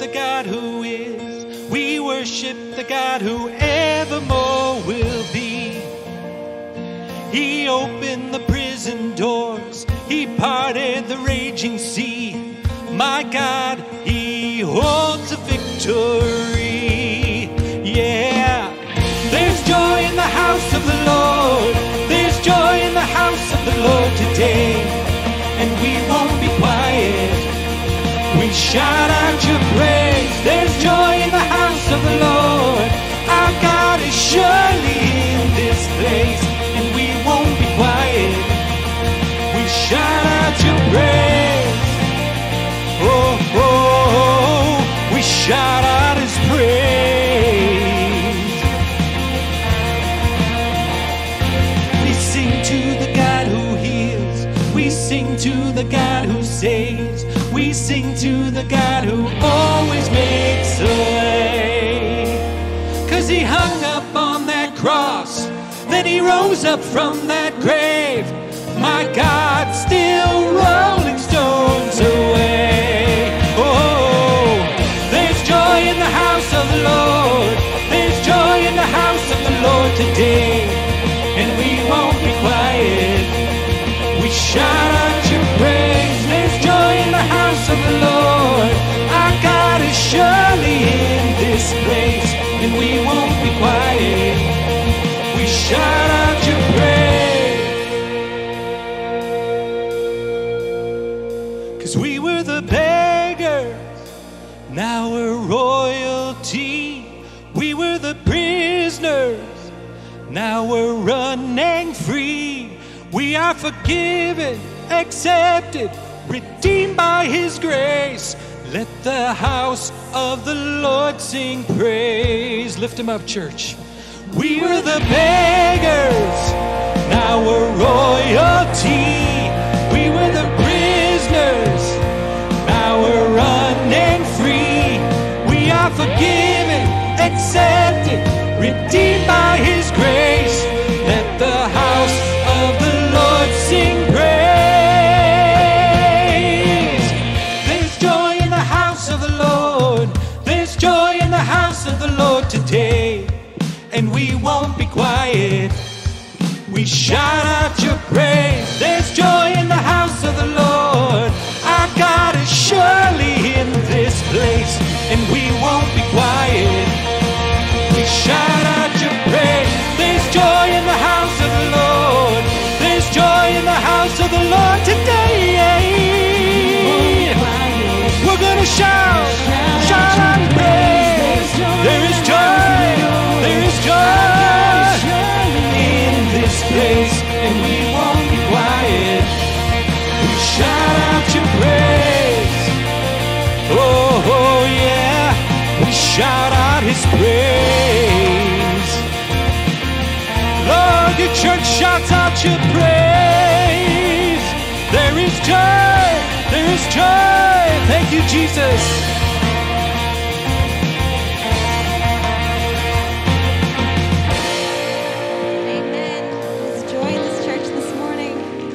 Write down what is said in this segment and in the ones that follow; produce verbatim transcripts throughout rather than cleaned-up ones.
the God who is. We worship the God who evermore will be. He opened the prison doors. He parted the raging sea. My God, He holds a victory. Yeah. There's joy in the house of the Lord. There's joy in the house of the Lord today. And we won't be quiet. We shout out your praise. There's joy in the house of the Lord. Our God is surely in this place. And we won't be quiet. We shout out your praise. Oh, oh, oh. We shout out His praise. We sing to the God who heals. We sing to the God who saves. We sing to the God who always makes a way. 'Cause He hung up on that cross, then He rose up from that grave. My God, still rolling stones away. Oh, there's joy in the house of the Lord. There's joy in the house of the Lord today. And we won't be quiet. We shout out your praise. There's joy in the house of the Lord. Our God is surely in this place. And we won't be quiet. We shout out your praise. 'Cause we were the beggars, now we're royalty. We were the prisoners, now we're running free. We are forgiven, accepted, redeemed by His grace. Let the house of the Lord sing praise. Lift Him up, church. We were the beggars, now we're royalty. We were the prisoners, now we're running free. We are forgiven, accepted, redeemed by His grace. Let the house of the Lord sing praise. There's joy in the house of the Lord. There's joy in the house of the Lord today. And we won't be quiet. We shout out your praise. There's joy in the house of the Lord. Our God is surely in this place. And we won't be quiet. We shout out your praise. There's joy in the house of the Lord. There's joy in the house of the Lord today. We're gonna shout, shout out praise. There is joy, there is joy in this place, and we won't be quiet. We shout out your praise. Oh, oh yeah, we shout out His praise. Lord, your church shouts out your praise. There is joy, there is joy. Thank you, Jesus. Amen. There's joy in this church this morning.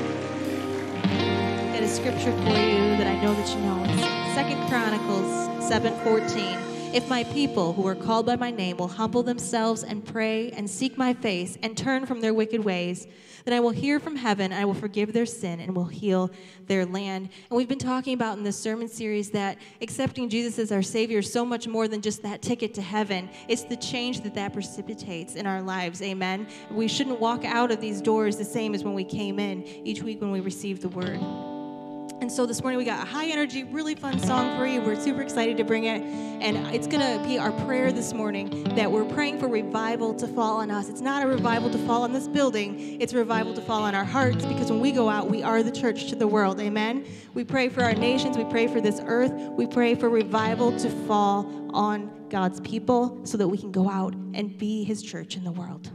I've got a scripture for you that I know that you know. It's Second Chronicles seven fourteen. If my people who are called by my name will humble themselves and pray and seek my face and turn from their wicked ways, then I will hear from heaven, and I will forgive their sin and will heal their land. And we've been talking about in this sermon series that accepting Jesus as our Savior is so much more than just that ticket to heaven. It's the change that that precipitates in our lives, amen? We shouldn't walk out of these doors the same as when we came in each week when we received the word. And so this morning we got a high energy, really fun song for you. We're super excited to bring it. And it's going to be our prayer this morning that we're praying for revival to fall on us. It's not a revival to fall on this building. It's a revival to fall on our hearts, because when we go out, we are the church to the world. Amen? We pray for our nations. We pray for this earth. We pray for revival to fall on God's people so that we can go out and be His church in the world.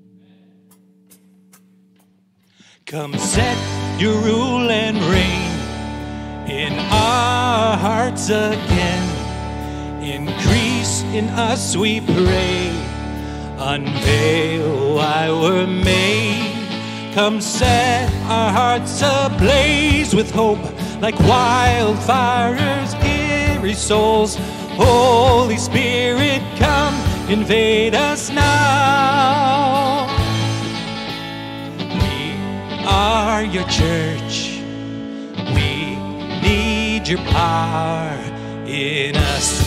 Come set your rule and reign in our hearts again. Increase in us, we pray. Unveil why we're made. Come set our hearts ablaze with hope, like wildfires, eerie souls Holy Spirit, come, invade us now. We are your church. We need your power in us.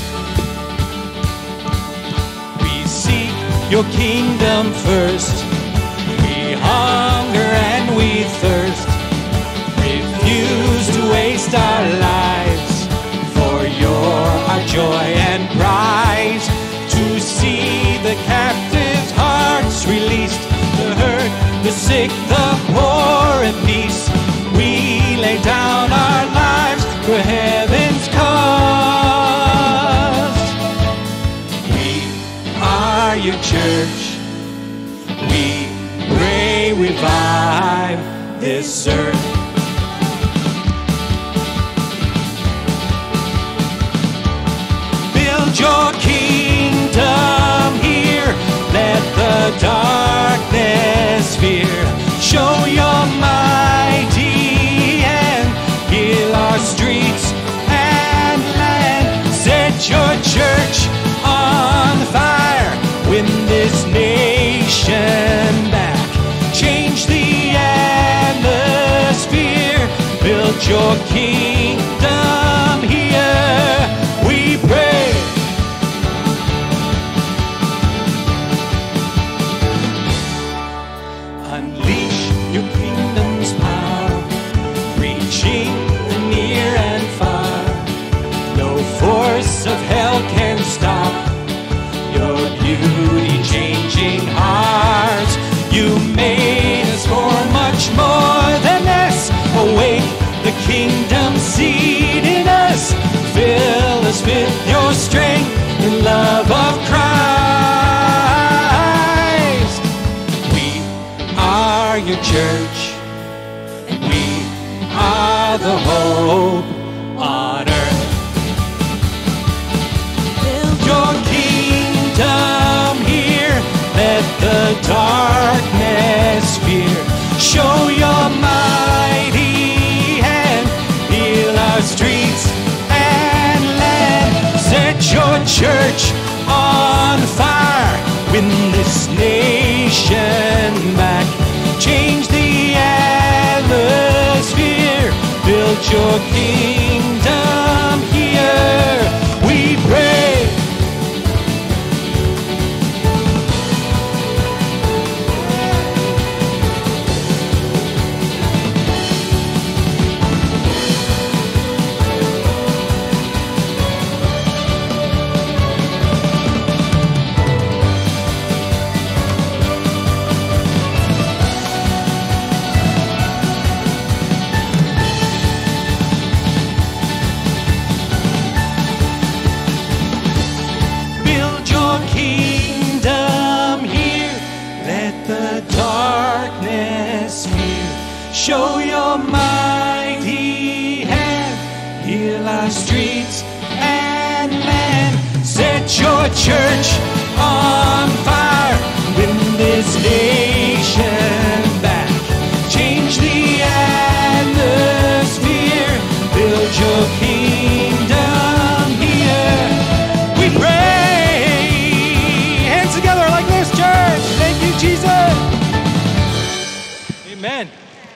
We seek your kingdom first. We hunger and we thirst. Refuse to waste our lives, for you're our joy and prize. To see the captives' hearts released, the hurt, the sick, the poor in peace. We lay down our lives for heaven's cause. We are your church. We pray, revive this earth. Build your kingdom here. Let the darkness fear. Show your mighty hand. Heal our streets and land. Set your church on fire. Win this nation back. Change the atmosphere. Build your kingdom here. We pray. Unleash your kingdom's power, reaching near and far. No force of hell can stop your beauty changing hearts. You made us for much more than this. Awake the kingdom seed in us. Fill us with your strength and love of Christ. We are your church. We are the hope on earth. Build your kingdom here. Let the darkness fear. Show your mighty hand. Heal our streets and land. Set your church on fire. Win this nation back. Change the atmosphere. Build your kingdom here. We pray. Show your mighty hand. Heal our streets and land. Set your church on fire. Win this nation back. Change the atmosphere. Build your kingdom here. We pray. Hands together like this, church. Thank you, Jesus. Amen.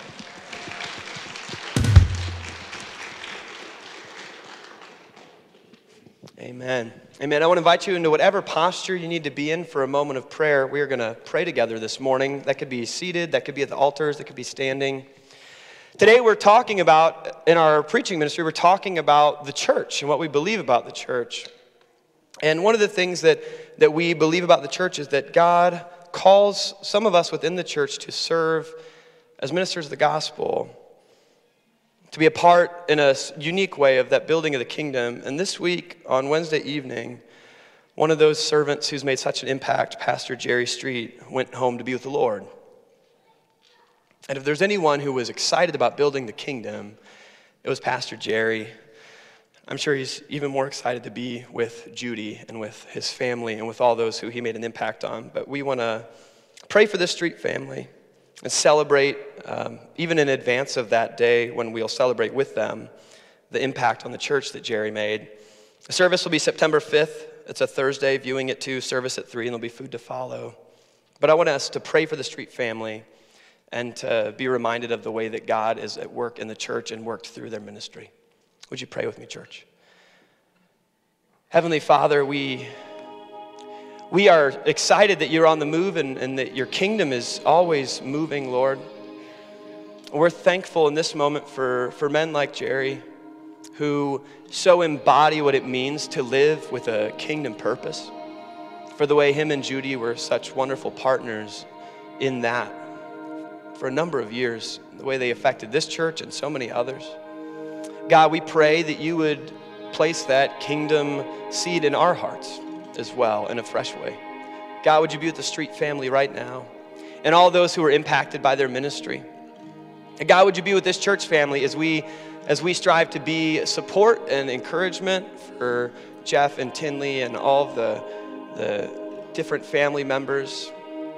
Amen. Amen. I want to invite you into whatever posture you need to be in for a moment of prayer. We are going to pray together this morning. That could be seated, that could be at the altars, that could be standing. Today we're talking about, in our preaching ministry, we're talking about the church and what we believe about the church. And one of the things that, that we believe about the church is that God calls some of us within the church to serve as ministers of the gospel, to be a part in a unique way of that building of the kingdom. And this week, on Wednesday evening, one of those servants who's made such an impact, Pastor Jerry Street, went home to be with the Lord. And if there's anyone who was excited about building the kingdom, it was Pastor Jerry. I'm sure he's even more excited to be with Judy and with his family and with all those who he made an impact on. But we want to pray for this Street family and celebrate, um, even in advance of that day when we'll celebrate with them, the impact on the church that Jerry made. The service will be September fifth. It's a Thursday, viewing it too, service at three, and there'll be food to follow. But I want us to pray for the Street family and to be reminded of the way that God is at work in the church and worked through their ministry. Would you pray with me, church? Heavenly Father, we, we are excited that you're on the move and, and that your kingdom is always moving, Lord. We're thankful in this moment for, for men like Jerry, who so embody what it means to live with a kingdom purpose, for the way him and Judy were such wonderful partners in that for a number of years, the way they affected this church and so many others. God, we pray that you would place that kingdom seed in our hearts as well in a fresh way. God, would you be with the Street family right now and all those who are impacted by their ministry? And God, would you be with this church family as we as we strive to be support and encouragement for Jeff and Tinley and all of the, the different family members.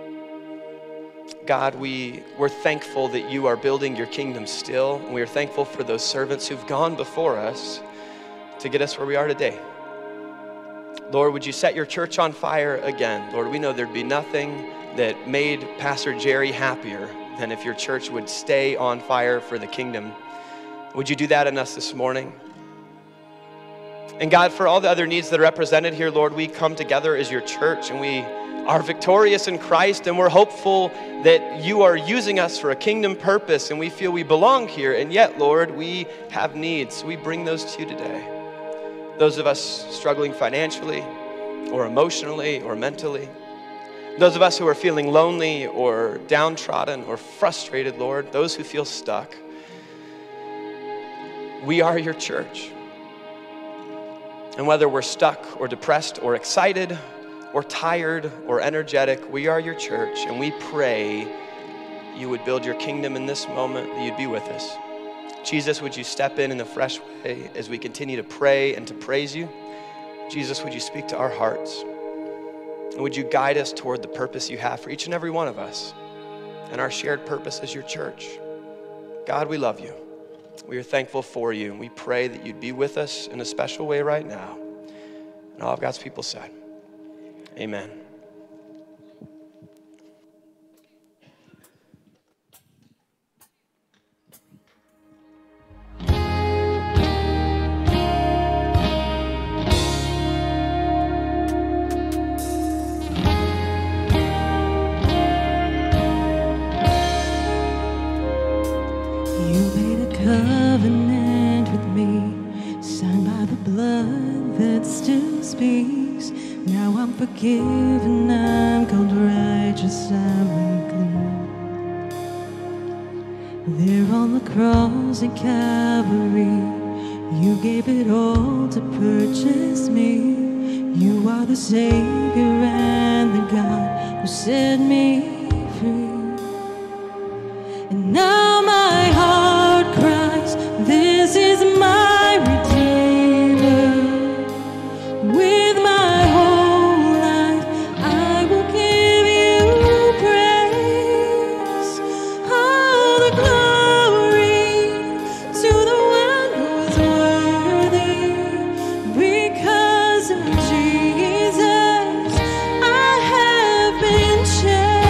God, we, we're thankful that you are building your kingdom still, and we are thankful for those servants who've gone before us to get us where we are today. Lord, would you set your church on fire again? Lord, we know there'd be nothing that made Pastor Jerry happier than if your church would stay on fire for the kingdom. Would you do that in us this morning? And God, for all the other needs that are represented here, Lord, we come together as your church and we are victorious in Christ, and we're hopeful that you are using us for a kingdom purpose, and we feel we belong here. And yet, Lord, we have needs. We bring those to you today. Those of us struggling financially or emotionally or mentally. Those of us who are feeling lonely or downtrodden or frustrated, Lord. Those who feel stuck. We are your church. And whether we're stuck or depressed or excited or tired or energetic, we are your church, and we pray you would build your kingdom in this moment, that you'd be with us. Jesus, would you step in in a fresh way as we continue to pray and to praise you? Jesus, would you speak to our hearts? And would you guide us toward the purpose you have for each and every one of us and our shared purpose as your church? God, we love you. We are thankful for you, and we pray that you'd be with us in a special way right now. And all of God's people said, amen. Covenant with me, signed by the blood that still speaks. Now I'm forgiven, I'm called righteous, I'm clean. There on the cross at Calvary, you gave it all to purchase me. You are the Savior and the God who set me free. And now my heart cries, this is my Redeemer. With my whole life I will give you praise. All the glory to the one who is worthy. Because of Jesus I have been changed.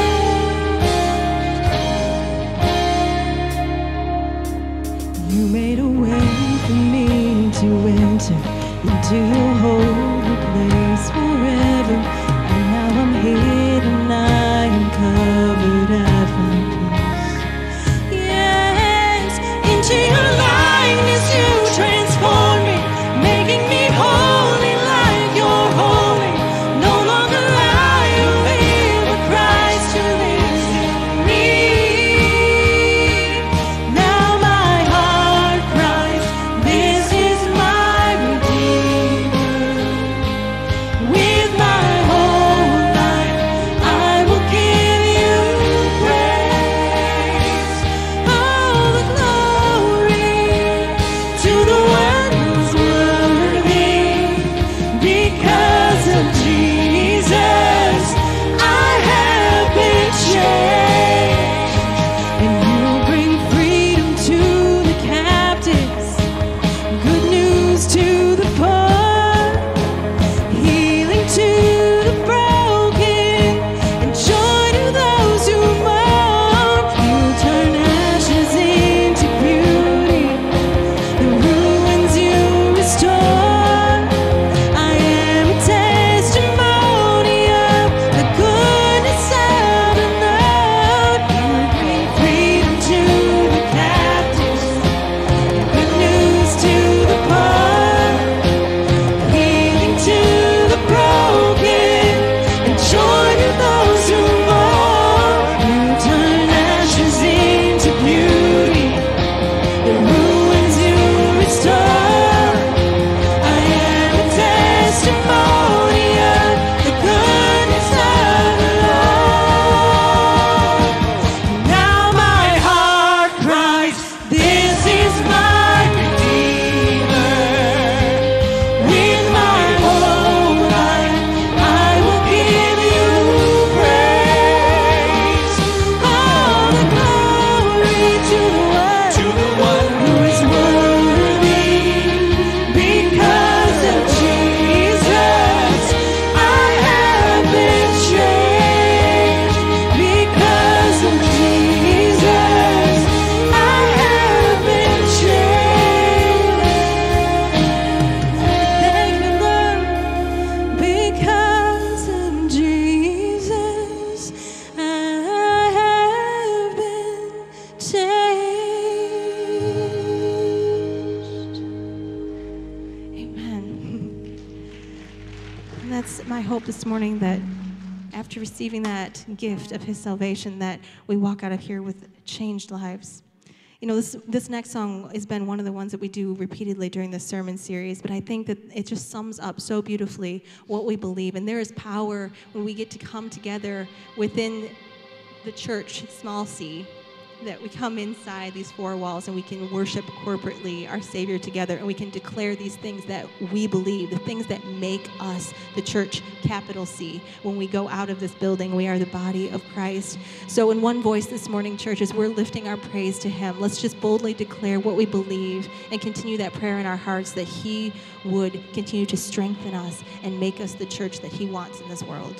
hope this morning that after receiving that gift of his salvation, that we walk out of here with changed lives. You know, this this next song has been one of the ones that we do repeatedly during this sermon series, but I think that it just sums up so beautifully what we believe. And there is power when we get to come together within the church, small c, that we come inside these four walls and we can worship corporately our Savior together, and we can declare these things that we believe, the things that make us the church, capital C. When we go out of this building, we are the body of Christ. So in one voice this morning, church, as we're lifting our praise to him, let's just boldly declare what we believe and continue that prayer in our hearts that he would continue to strengthen us and make us the church that he wants in this world.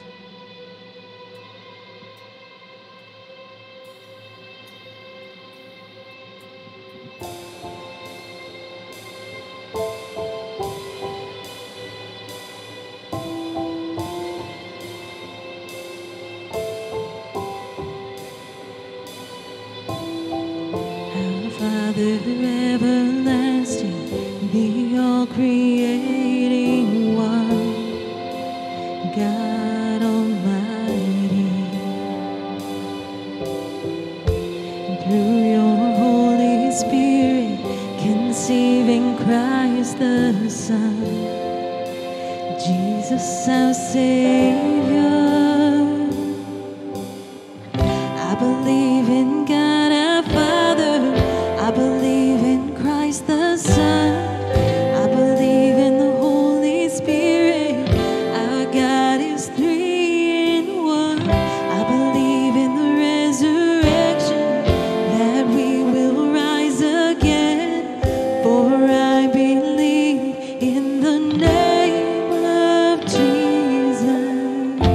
Father everlasting, the all-creating one, God Almighty, and through your Holy Spirit, conceiving Christ the Son, Jesus our Savior. I believe in God our Father, I believe in Christ the Son, I believe in the Holy Spirit, our God is three in one. I believe in the resurrection, that we will rise again, for I believe in the name of Jesus.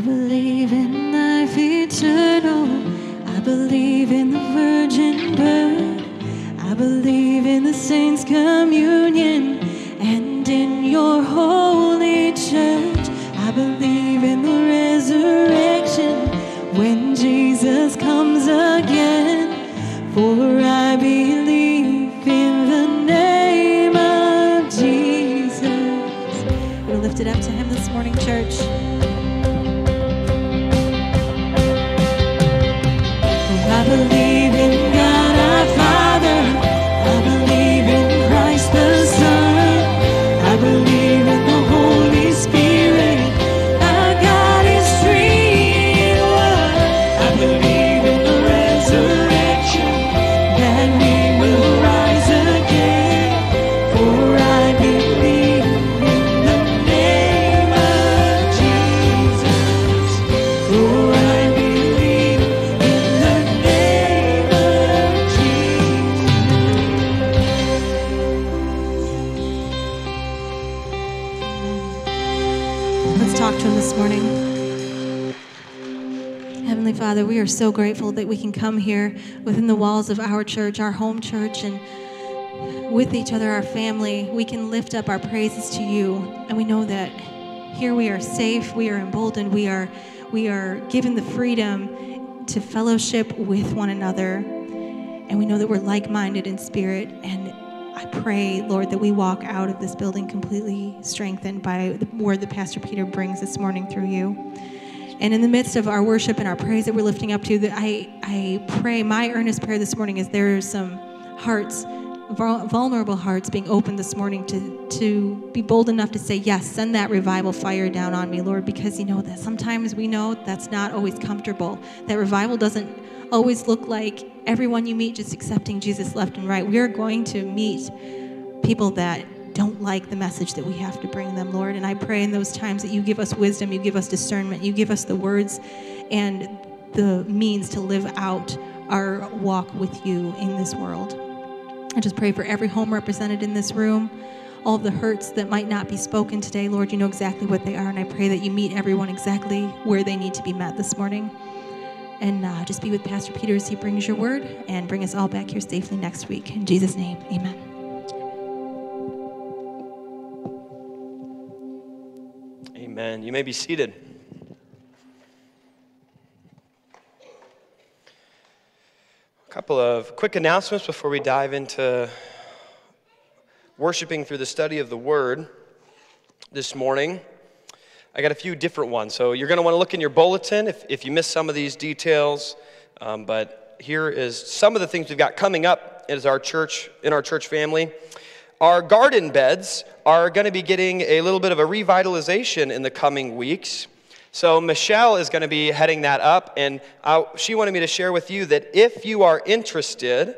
believe in life eternal. I believe in the virgin birth. I believe in the saints' communion and in your holy church. I believe in the resurrection when Jesus comes again. For I believe in the name of Jesus. We'll lift it up to him this morning, church. I believe in God our Father. I believe in Christ the Son. I believe in the Holy Spirit. Our God is three in one. I believe in the resurrection, that we will rise again. For I believe in the name of Jesus. For I believe in the name of Jesus. Let's talk to him this morning. Heavenly Father, we are so grateful that we can come here within the walls of our church, our home church, and with each other, our family. We can lift up our praises to you, and we know that here we are safe, we are emboldened, we are, we are given the freedom to fellowship with one another, and we know that we're like-minded in spirit. And I pray, Lord, that we walk out of this building completely strengthened by the word that Pastor Peter brings this morning through you. And in the midst of our worship and our praise that we're lifting up to you, that I, I pray, my earnest prayer this morning is there are some hearts, vulnerable hearts being opened this morning to, to be bold enough to say, yes, send that revival fire down on me, Lord, because you know that sometimes we know that's not always comfortable. That revival doesn't always look like everyone you meet just accepting Jesus left and right. We are going to meet people that don't like the message that we have to bring them, Lord. And I pray in those times that you give us wisdom, you give us discernment, you give us the words and the means to live out our walk with you in this world. I just pray for every home represented in this room, all of the hurts that might not be spoken today, Lord, you know exactly what they are, and I pray that you meet everyone exactly where they need to be met this morning. And uh, just be with Pastor Peter as he brings your word, and bring us all back here safely next week. In Jesus' name, amen. Amen. You may be seated. A couple of quick announcements before we dive into worshiping through the study of the Word this morning. I got a few different ones. So you're going to want to look in your bulletin if, if you missed some of these details. Um, but here is some of the things we've got coming up as our church, in our church family. Our garden beds are going to be getting a little bit of a revitalization in the coming weeks. So Michelle is going to be heading that up, and I, she wanted me to share with you that if you are interested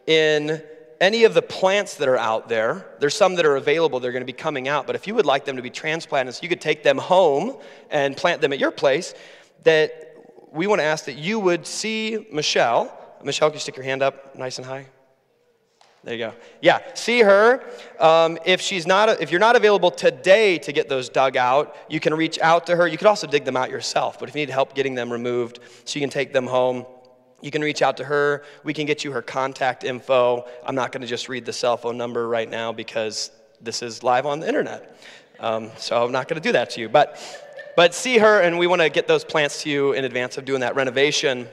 in any of the plants that are out there, there's some that are available, they're going to be coming out, but if you would like them to be transplanted so you could take them home and plant them at your place, that we want to ask that you would see Michelle. Michelle, can you stick your hand up nice and high? There you go. Yeah, see her. Um, if she's not, if you're not available today to get those dug out, you can reach out to her. You could also dig them out yourself, but if you need help getting them removed so you can take them home, you can reach out to her. We can get you her contact info. I'm not going to just read the cell phone number right now because this is live on the internet. Um, so I'm not going to do that to you. But, but see her, and we want to get those plants to you in advance of doing that renovation.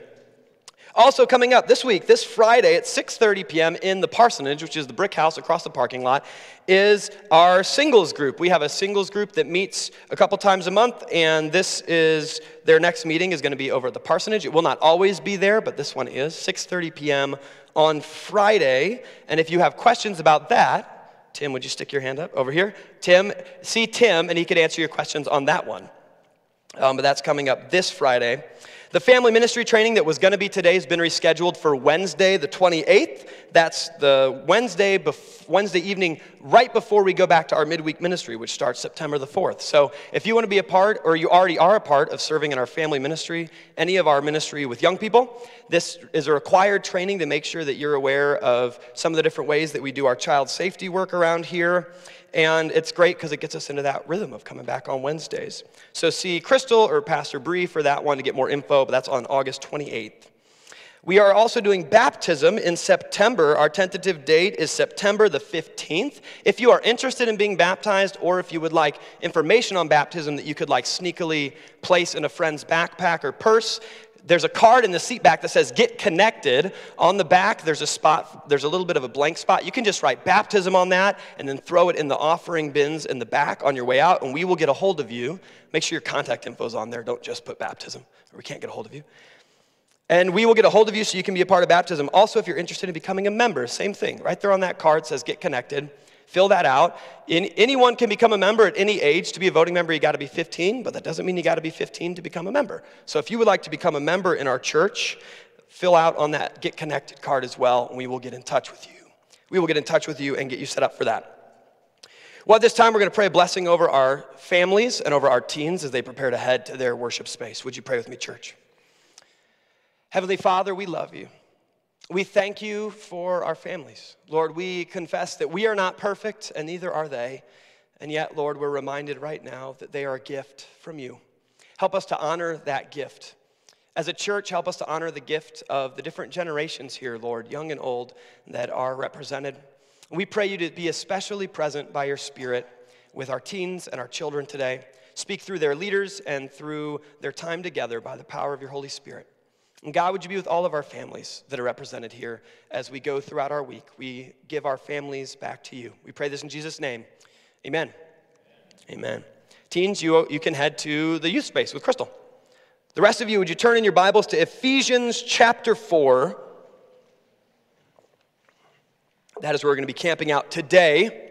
Also coming up this week, this Friday at six thirty p.m. in the Parsonage, which is the brick house across the parking lot, is our singles group. We have a singles group that meets a couple times a month, and this is, their next meeting is going to be over at the Parsonage. It will not always be there, but this one is, six thirty p.m. on Friday. And if you have questions about that, Tim, would you stick your hand up over here? Tim, see Tim, and he could answer your questions on that one. Um, but that's coming up this Friday. The family ministry training that was going to be today has been rescheduled for Wednesday the twenty-eighth. That's the Wednesday bef- Wednesday evening right before we go back to our midweek ministry, which starts September the fourth. So if you want to be a part, or you already are a part of serving in our family ministry, any of our ministry with young people, this is a required training to make sure that you're aware of some of the different ways that we do our child safety work around here. and it's great because it gets us into that rhythm of coming back on Wednesdays. So see Crystal or Pastor Bree for that one to get more info, but that's on August twenty-eighth. We are also doing baptism in September. Our tentative date is September the fifteenth. If you are interested in being baptized, or if you would like information on baptism that you could like sneakily place in a friend's backpack or purse, there's a card in the seat back that says get connected. On the back, there's a spot, there's a little bit of a blank spot. You can just write baptism on that and then throw it in the offering bins in the back on your way out, and we will get a hold of you. Make sure your contact info is on there. Don't just put baptism, or we can't get a hold of you. And we will get a hold of you so you can be a part of baptism. Also, if you're interested in becoming a member, same thing. Right there on that card says get connected. Fill that out. In, anyone can become a member at any age. To be a voting member, you got to be fifteen, but that doesn't mean you got to be fifteen to become a member. So if you would like to become a member in our church, fill out on that get connected card as well, and we will get in touch with you. We will get in touch with you and get you set up for that. Well, at this time, we're going to pray a blessing over our families and over our teens as they prepare to head to their worship space. Would you pray with me, church? Heavenly Father, we love you. We thank you for our families. Lord, we confess that we are not perfect, and neither are they. And yet, Lord, we're reminded right now that they are a gift from you. Help us to honor that gift. As a church, help us to honor the gift of the different generations here, Lord, young and old, that are represented. We pray you to be especially present by your Spirit with our teens and our children today. Speak through their leaders and through their time together by the power of your Holy Spirit. And God, would you be with all of our families that are represented here as we go throughout our week. We give our families back to you. We pray this in Jesus' name. Amen. Amen. Amen. Teens, you, you can head to the youth space with Crystal. The rest of you, would you turn in your Bibles to Ephesians chapter four. That is where we're going to be camping out today.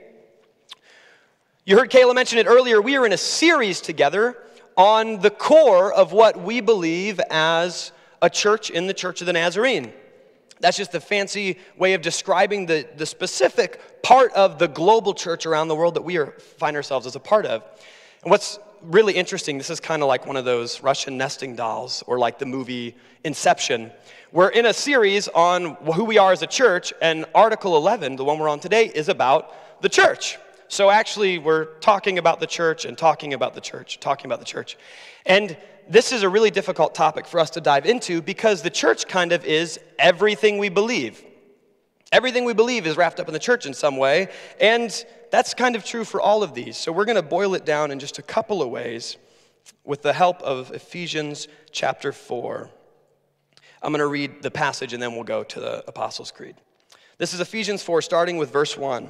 You heard Kayla mention it earlier. We are in a series together on the core of what we believe as a church in the Church of the Nazarene. That's just the fancy way of describing the, the specific part of the global church around the world that we are, find ourselves as a part of. And what's really interesting, this is kind of like one of those Russian nesting dolls, or like the movie Inception. We're in a series on who we are as a church, and Article eleven, the one we're on today, is about the church. So actually, we're talking about the church and talking about the church, talking about the church. And this is a really difficult topic for us to dive into because the church kind of is everything we believe. Everything we believe is wrapped up in the church in some way, and that's kind of true for all of these. So we're going to boil it down in just a couple of ways with the help of Ephesians chapter four. I'm going to read the passage and then we'll go to the Apostles' Creed. This is Ephesians four, starting with verse one.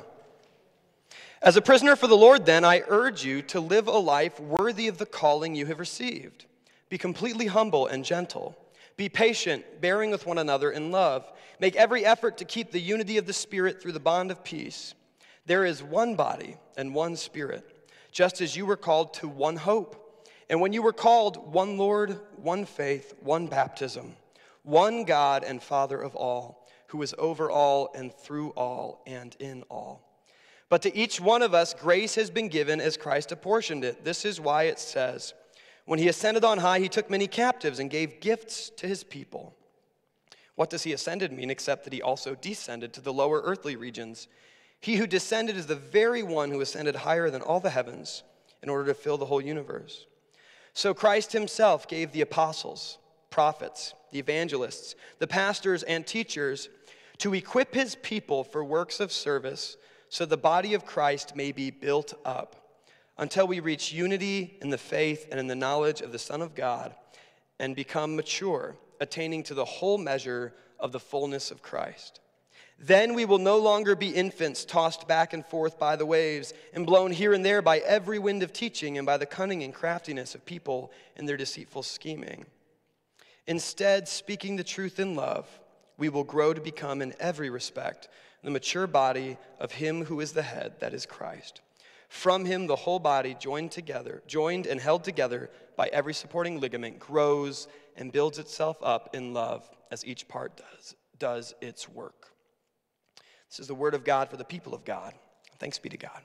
As a prisoner for the Lord, then, I urge you to live a life worthy of the calling you have received. Be completely humble and gentle. Be patient, bearing with one another in love. Make every effort to keep the unity of the Spirit through the bond of peace. There is one body and one Spirit, just as you were called to one hope. And when you were called, one Lord, one faith, one baptism, one God and Father of all, who is over all and through all and in all. But to each one of us, grace has been given as Christ apportioned it. This is why it says, when he ascended on high, he took many captives and gave gifts to his people. What does he ascended mean except that he also descended to the lower earthly regions? He who descended is the very one who ascended higher than all the heavens in order to fill the whole universe. So Christ himself gave the apostles, prophets, the evangelists, the pastors, and teachers to equip his people for works of service so the body of Christ may be built up until we reach unity in the faith and in the knowledge of the Son of God and become mature, attaining to the whole measure of the fullness of Christ. Then we will no longer be infants tossed back and forth by the waves and blown here and there by every wind of teaching and by the cunning and craftiness of people in their deceitful scheming. Instead, speaking the truth in love, we will grow to become in every respect the mature body of him who is the head, that is Christ. From him, the whole body, joined together, joined and held together by every supporting ligament, grows and builds itself up in love as each part does, does its work. This is the word of God for the people of God. Thanks be to God.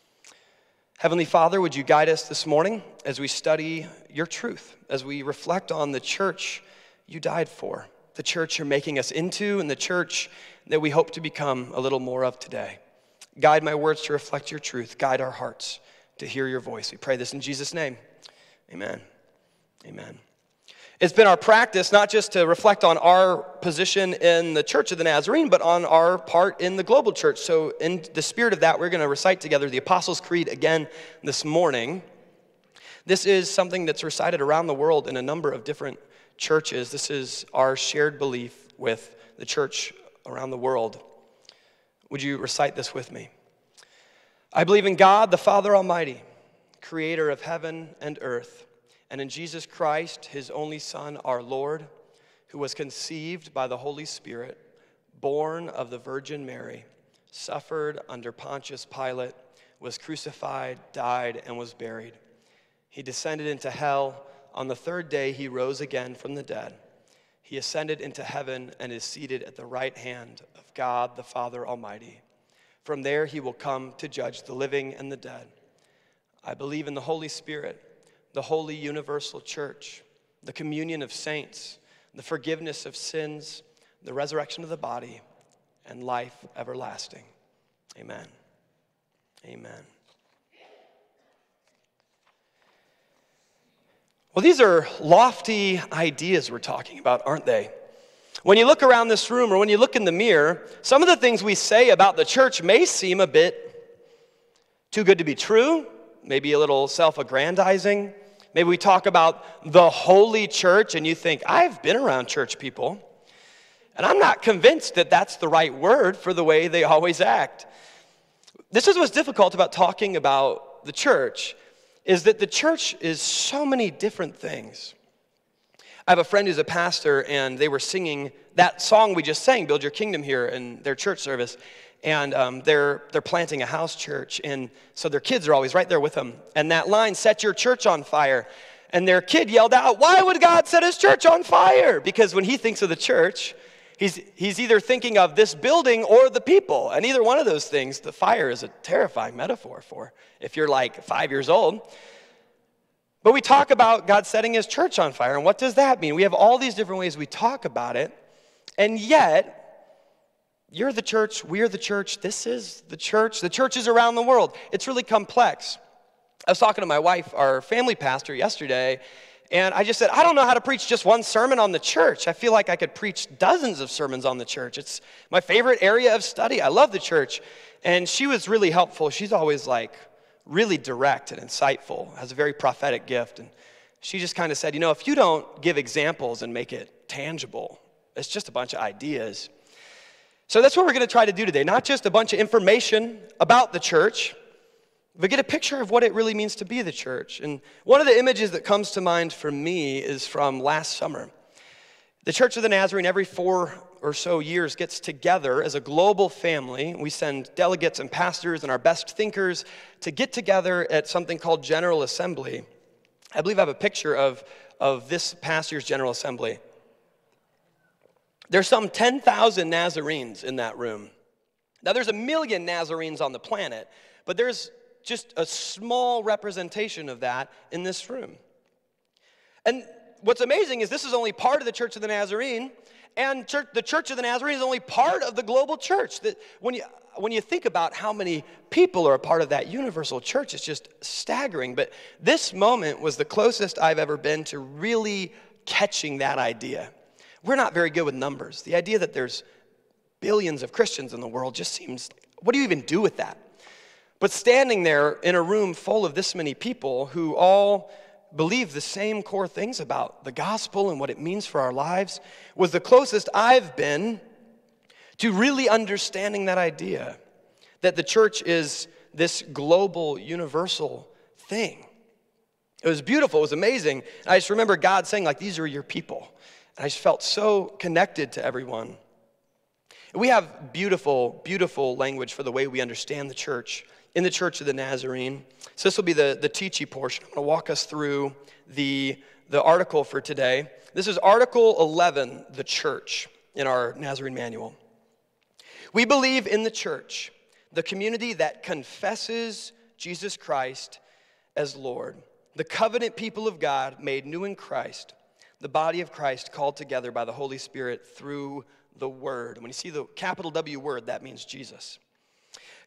Heavenly Father, would you guide us this morning as we study your truth, as we reflect on the church you died for, the church you're making us into, and the church that we hope to become a little more of today. Guide my words to reflect your truth. Guide our hearts to hear your voice. We pray this in Jesus' name. Amen. Amen. It's been our practice not just to reflect on our position in the Church of the Nazarene, but on our part in the global church. So in the spirit of that, we're going to recite together the Apostles' Creed again this morning. This is something that's recited around the world in a number of different churches. This is our shared belief with the church around the world. Would you recite this with me? I believe in God, the Father Almighty, creator of heaven and earth, and in Jesus Christ, his only Son, our Lord, who was conceived by the Holy Spirit, born of the Virgin Mary, suffered under Pontius Pilate, was crucified, died, and was buried. He descended into hell. On the third day, he rose again from the dead. He ascended into heaven and is seated at the right hand of God, the Father Almighty. From there, he will come to judge the living and the dead. I believe in the Holy Spirit, the holy universal church, the communion of saints, the forgiveness of sins, the resurrection of the body, and life everlasting. Amen. Amen. Well, these are lofty ideas we're talking about, aren't they? When you look around this room or when you look in the mirror, some of the things we say about the church may seem a bit too good to be true, maybe a little self-aggrandizing. Maybe we talk about the holy church and you think, I've been around church people, and I'm not convinced that that's the right word for the way they always act. This is what's difficult about talking about the church, is that the church is so many different things. I have a friend who's a pastor, and they were singing that song we just sang, Build Your Kingdom, here in their church service. And um, they're they're planting a house church, and so their kids are always right there with them. And that line, set your church on fire, and their kid yelled out, why would God set his church on fire? Because when he thinks of the church, he's he's either thinking of this building or the people. And either one of those things, the fire is a terrifying metaphor for if you're like five years old. But we talk about God setting his church on fire, and what does that mean? We have all these different ways we talk about it, and yet, you're the church, we're the church, this is the church, the churches around the world. It's really complex. I was talking to my wife, our family pastor, yesterday, and I just said, I don't know how to preach just one sermon on the church. I feel like I could preach dozens of sermons on the church. It's my favorite area of study. I love the church. And she was really helpful. She's always like really direct and insightful, has a very prophetic gift. And she just kind of said, you know, if you don't give examples and make it tangible, it's just a bunch of ideas. So that's what we're going to try to do today. Not just a bunch of information about the church, but get a picture of what it really means to be the church. And one of the images that comes to mind for me is from last summer. The Church of the Nazarene, every four or so years, gets together as a global family. We send delegates and pastors and our best thinkers to get together at something called General Assembly. I believe I have a picture of, of this past year's General Assembly. There's some ten thousand Nazarenes in that room. Now, there's a million Nazarenes on the planet, but there's just a small representation of that in this room. And what's amazing is this is only part of the Church of the Nazarene, and church, the Church of the Nazarene is only part of the global church. That when you when you think about how many people are a part of that universal church, it's just staggering. But this moment was the closest I've ever been to really catching that idea. We're not very good with numbers. The idea that there's billions of Christians in the world just seems, what do you even do with that? But standing there in a room full of this many people who all believe the same core things about the gospel and what it means for our lives was the closest I've been to really understanding that idea, that the church is this global, universal thing. It was beautiful. It was amazing. And I just remember God saying, like, these are your people. And I just felt so connected to everyone. We have beautiful, beautiful language for the way we understand the church in the Church of the Nazarene. So this will be the, the teachy portion. I'm going to walk us through the, the article for today. This is Article eleven, the church, in our Nazarene manual. We believe in the church, the community that confesses Jesus Christ as Lord, the covenant people of God made new in Christ, the body of Christ called together by the Holy Spirit through the Word. When you see the capital W word, that means Jesus.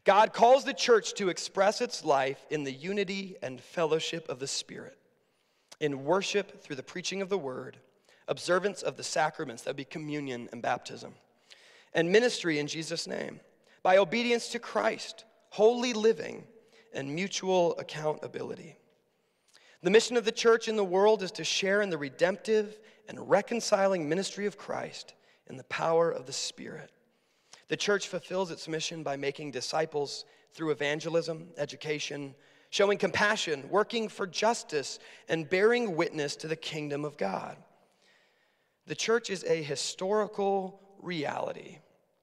God calls the church to express its life in the unity and fellowship of the Spirit, in worship through the preaching of the word, observance of the sacraments, that would be communion and baptism, and ministry in Jesus' name, by obedience to Christ, holy living, and mutual accountability. The mission of the church in the world is to share in the redemptive and reconciling ministry of Christ in the power of the Spirit. The church fulfills its mission by making disciples through evangelism, education, showing compassion, working for justice, and bearing witness to the kingdom of God. The church is a historical reality.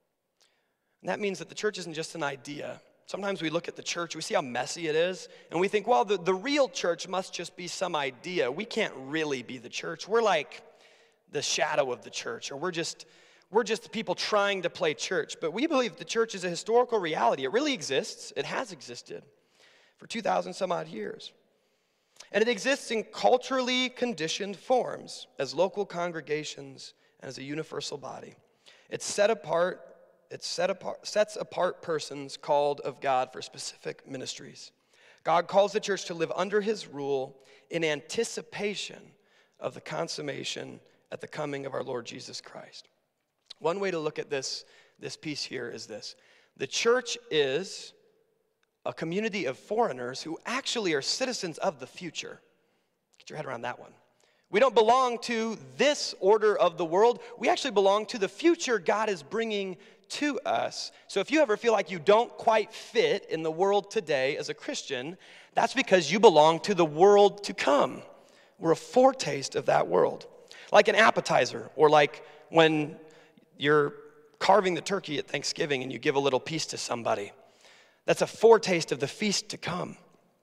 And that means that the church isn't just an idea. Sometimes we look at the church, we see how messy it is, and we think, well, the, the real church must just be some idea. We can't really be the church. We're like the shadow of the church, or we're just we're just people trying to play church. But we believe the church is a historical reality. It really exists. It has existed for two thousand some odd years. And it exists in culturally conditioned forms as local congregations and as a universal body. It's set apart, it set apart, sets apart persons called of God for specific ministries. God calls the church to live under his rule in anticipation of the consummation at the coming of our Lord Jesus Christ. One way to look at this, this piece here is this. The church is a community of foreigners who actually are citizens of the future. Get your head around that one. We don't belong to this order of the world. We actually belong to the future God is bringing to us. So if you ever feel like you don't quite fit in the world today as a Christian, that's because you belong to the world to come. We're a foretaste of that world. Like an appetizer, or like when you're carving the turkey at Thanksgiving and you give a little piece to somebody. That's a foretaste of the feast to come.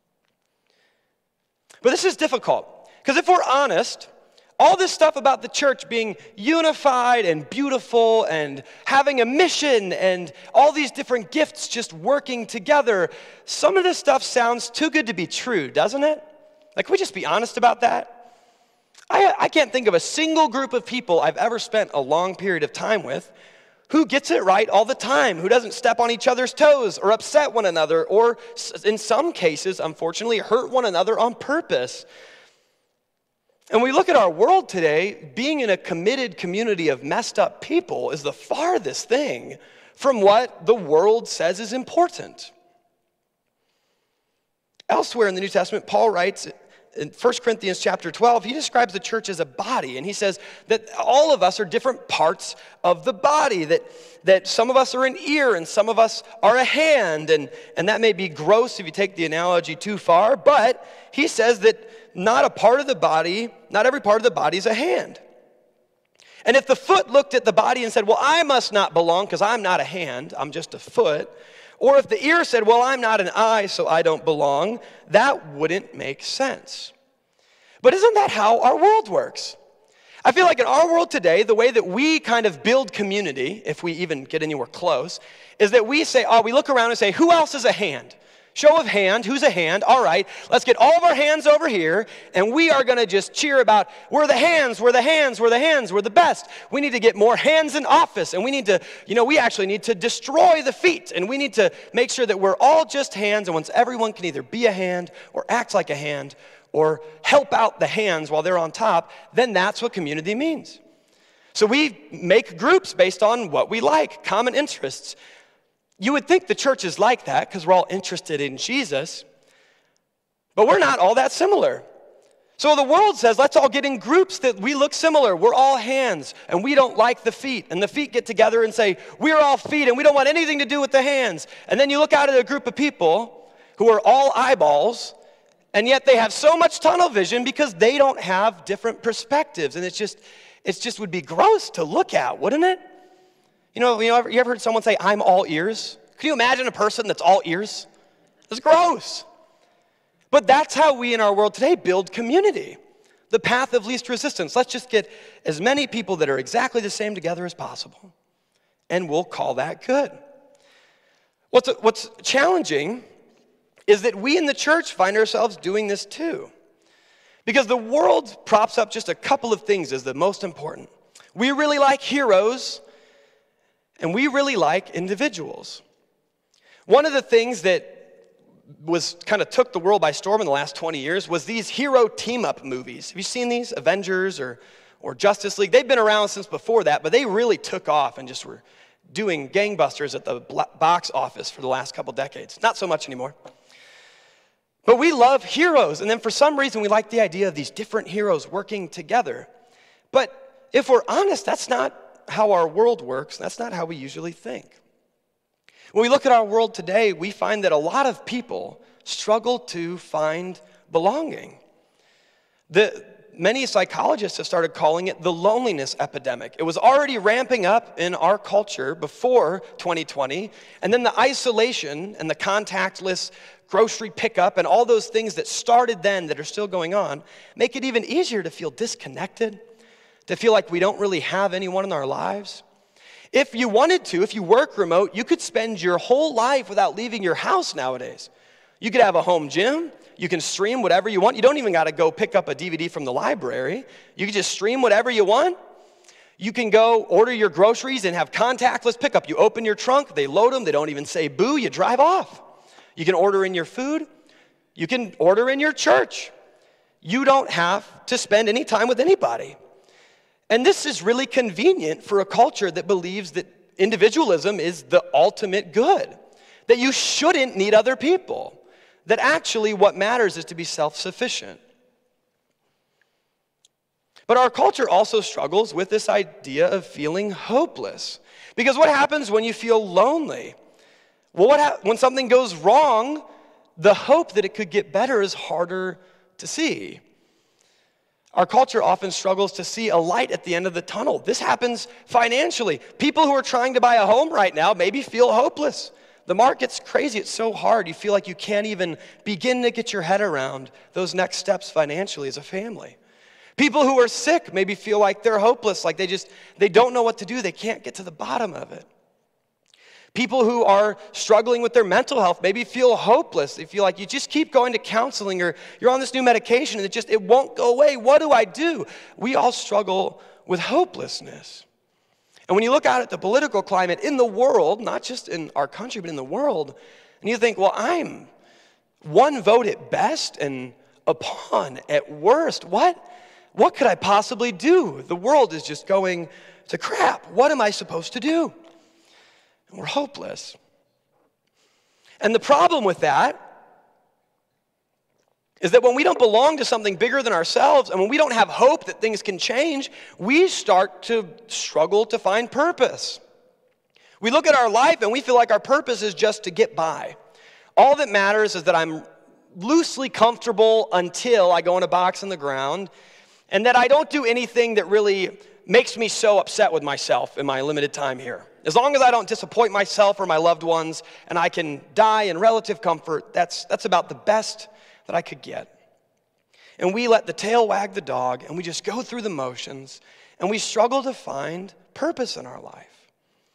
But this is difficult, because if we're honest, all this stuff about the church being unified and beautiful and having a mission and all these different gifts just working together, some of this stuff sounds too good to be true, doesn't it? Like, can we just be honest about that? I, I can't think of a single group of people I've ever spent a long period of time with who gets it right all the time, who doesn't step on each other's toes or upset one another, or in some cases, unfortunately, hurt one another on purpose. And we look at our world today, being in a committed community of messed up people is the farthest thing from what the world says is important. Elsewhere in the New Testament, Paul writes, in First Corinthians chapter twelve, he describes the church as a body, and he says that all of us are different parts of the body, that, that some of us are an ear and some of us are a hand, and, and that may be gross if you take the analogy too far, but he says that not a part of the body, not every part of the body is a hand. And if the foot looked at the body and said, well, I must not belong because I'm not a hand, I'm just a foot, or if the ear said, well, I'm not an eye, so I don't belong, that wouldn't make sense. But isn't that how our world works? I feel like in our world today, the way that we kind of build community, if we even get anywhere close, is that we say, oh, we look around and say, who else is a hand? Show of hand, who's a hand? All right, let's get all of our hands over here, and we are going to just cheer about, we're the hands, we're the hands, we're the hands, we're the best. We need to get more hands in office, and we need to, you know, we actually need to destroy the feet, and we need to make sure that we're all just hands, and once everyone can either be a hand or act like a hand or help out the hands while they're on top, then that's what community means. So we make groups based on what we like, common interests. You would think the church is like that because we're all interested in Jesus, but we're not all that similar. So the world says, let's all get in groups that we look similar. We're all hands, and we don't like the feet. And the feet get together and say, we're all feet, and we don't want anything to do with the hands. And then you look out at a group of people who are all eyeballs, and yet they have so much tunnel vision because they don't have different perspectives. And it's just, it just would be gross to look at, wouldn't it? You know, you ever, you ever heard someone say, I'm all ears? Can you imagine a person that's all ears? It's gross. But that's how we in our world today build community. The path of least resistance. Let's just get as many people that are exactly the same together as possible. And we'll call that good. What's, what's challenging is that we in the church find ourselves doing this too. Because the world props up just a couple of things as the most important. We really like heroes, and we really like individuals. One of the things that was kind of took the world by storm in the last twenty years was these hero team-up movies. Have you seen these? Avengers or, or Justice League? They've been around since before that, but they really took off and just were doing gangbusters at the box office for the last couple decades. Not so much anymore. But we love heroes, and then for some reason we like the idea of these different heroes working together. But if we're honest, that's not how our world works. That's not how we usually think. When we look at our world today, we find that a lot of people struggle to find belonging. The, many psychologists have started calling it the loneliness epidemic. It was already ramping up in our culture before twenty twenty, and then the isolation and the contactless grocery pickup and all those things that started then that are still going on make it even easier to feel disconnected, to feel like we don't really have anyone in our lives. If you wanted to, if you work remote, you could spend your whole life without leaving your house nowadays. You could have a home gym. You can stream whatever you want. You don't even got to go pick up a D V D from the library. You can just stream whatever you want. You can go order your groceries and have contactless pickup. You open your trunk, they load them, they don't even say boo, you drive off. You can order in your food. You can order in your church. You don't have to spend any time with anybody. And this is really convenient for a culture that believes that individualism is the ultimate good, that you shouldn't need other people, that actually what matters is to be self-sufficient. But our culture also struggles with this idea of feeling hopeless. Because what happens when you feel lonely? Well, what ha- when something goes wrong, the hope that it could get better is harder to see. Our culture often struggles to see a light at the end of the tunnel. This happens financially. People who are trying to buy a home right now maybe feel hopeless. The market's crazy. It's so hard. You feel like you can't even begin to get your head around those next steps financially as a family. People who are sick maybe feel like they're hopeless, like they just, they don't know what to do. They can't get to the bottom of it. People who are struggling with their mental health maybe feel hopeless. They feel like you just keep going to counseling or you're on this new medication and it just, it won't go away. What do I do? We all struggle with hopelessness. And when you look out at the political climate in the world, not just in our country, but in the world, and you think, well, I'm one vote at best and a pawn at worst. What? What could I possibly do? The world is just going to crap. What am I supposed to do? And we're hopeless. And the problem with that is that when we don't belong to something bigger than ourselves and when we don't have hope that things can change, we start to struggle to find purpose. We look at our life and we feel like our purpose is just to get by. All that matters is that I'm loosely comfortable until I go in a box in the ground and that I don't do anything that really makes me so upset with myself in my limited time here. As long as I don't disappoint myself or my loved ones and I can die in relative comfort, that's, that's about the best that I could get. And we let the tail wag the dog and we just go through the motions and we struggle to find purpose in our life.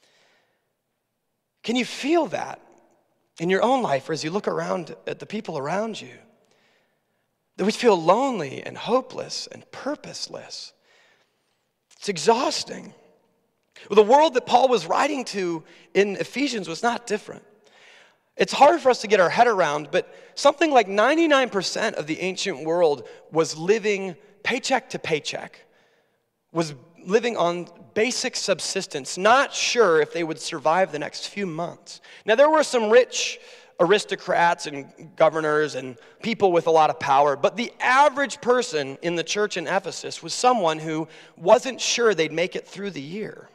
Can you feel that in your own life or as you look around at the people around you? That we feel lonely and hopeless and purposeless. It's exhausting. Well, the world that Paul was writing to in Ephesians was not different. It's hard for us to get our head around, but something like ninety-nine percent of the ancient world was living paycheck to paycheck, was living on basic subsistence, not sure if they would survive the next few months. Now, there were some rich aristocrats and governors and people with a lot of power, but the average person in the church in Ephesus was someone who wasn't sure they'd make it through the year.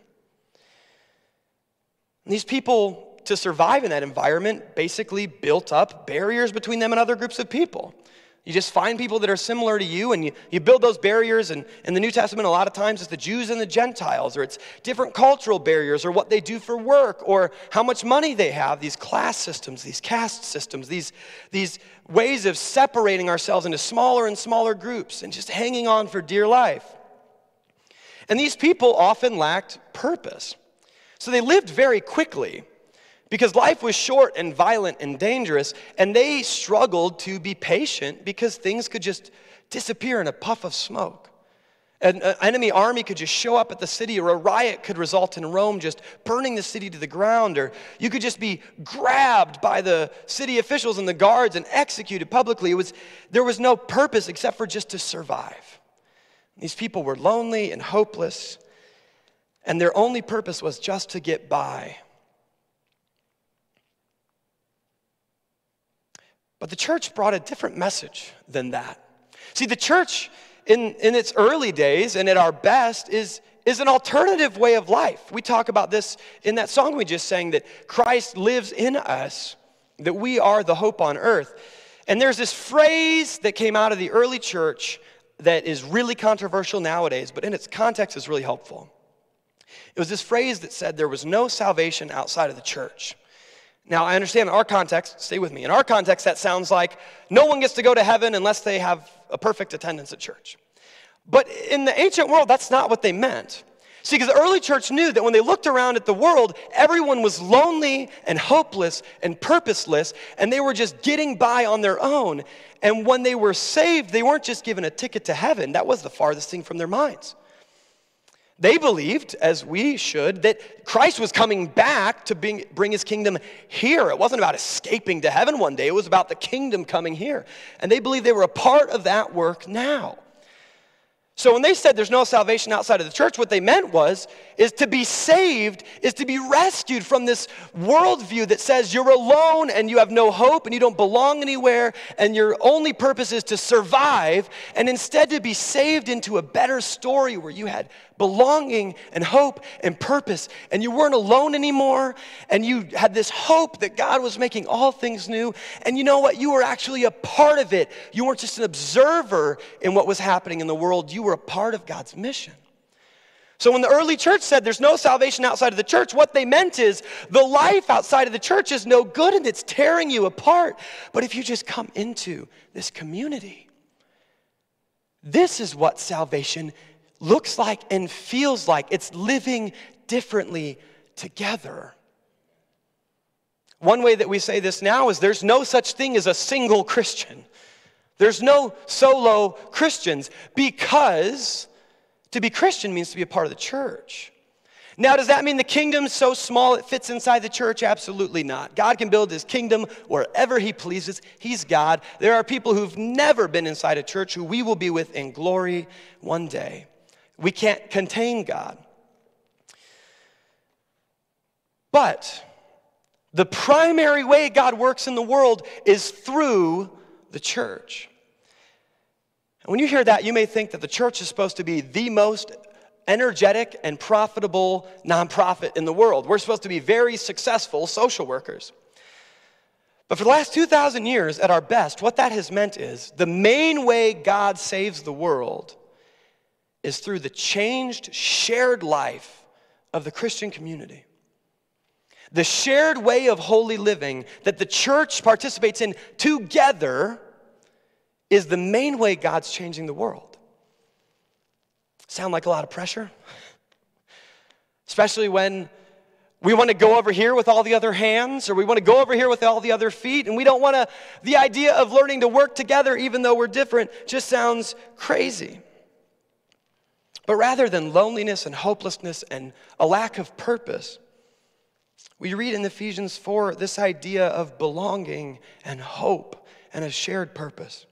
And these people, to survive in that environment, basically built up barriers between them and other groups of people. You just find people that are similar to you, and you, you build those barriers, and in the New Testament, a lot of times it's the Jews and the Gentiles, or it's different cultural barriers, or what they do for work, or how much money they have, these class systems, these caste systems, these, these ways of separating ourselves into smaller and smaller groups, and just hanging on for dear life. And these people often lacked purpose. So they lived very quickly because life was short and violent and dangerous, and they struggled to be patient because things could just disappear in a puff of smoke. An enemy army could just show up at the city, or a riot could result in Rome just burning the city to the ground, or you could just be grabbed by the city officials and the guards and executed publicly. It was, there was no purpose except for just to survive. These people were lonely and hopeless, and their only purpose was just to get by. But the church brought a different message than that. See, the church in, in its early days and at our best is, is an alternative way of life. We talk about this in that song we just sang, that Christ lives in us, that we are the hope on earth. And there's this phrase that came out of the early church that is really controversial nowadays, but in its context is really helpful. It was this phrase that said there was no salvation outside of the church. Now, I understand in our context, stay with me, in our context that sounds like no one gets to go to heaven unless they have a perfect attendance at church. But in the ancient world, that's not what they meant. See, because the early church knew that when they looked around at the world, everyone was lonely and hopeless and purposeless, and they were just getting by on their own. And when they were saved, they weren't just given a ticket to heaven. That was the farthest thing from their minds. They believed, as we should, that Christ was coming back to bring, bring his kingdom here. It wasn't about escaping to heaven one day. It was about the kingdom coming here. And they believed they were a part of that work now. So when they said there's no salvation outside of the church, what they meant was, is to be saved, is to be rescued from this worldview that says you're alone and you have no hope and you don't belong anywhere and your only purpose is to survive, and instead to be saved into a better story where you had belonging and hope and purpose, and you weren't alone anymore, and you had this hope that God was making all things new, and you know what? You were actually a part of it. You weren't just an observer in what was happening in the world. You were a part of God's mission. So when the early church said there's no salvation outside of the church, what they meant is the life outside of the church is no good and it's tearing you apart. But if you just come into this community, this is what salvation looks like and feels like. It's living differently together. One way that we say this now is there's no such thing as a single Christian. There's no solo Christians, because to be Christian means to be a part of the church. Now, does that mean the kingdom's so small it fits inside the church? Absolutely not. God can build his kingdom wherever he pleases. He's God. There are people who've never been inside a church who we will be with in glory one day. We can't contain God. But the primary way God works in the world is through the church. And when you hear that, you may think that the church is supposed to be the most energetic and profitable nonprofit in the world. We're supposed to be very successful social workers. But for the last two thousand years, at our best, what that has meant is the main way God saves the world is through the changed, shared life of the Christian community. The shared way of holy living that the church participates in together is the main way God's changing the world. Sound like a lot of pressure? Especially when we want to go over here with all the other hands, or we want to go over here with all the other feet, and we don't want to, the idea of learning to work together even though we're different just sounds crazy. But rather than loneliness and hopelessness and a lack of purpose, we read in Ephesians four this idea of belonging and hope and a shared purpose.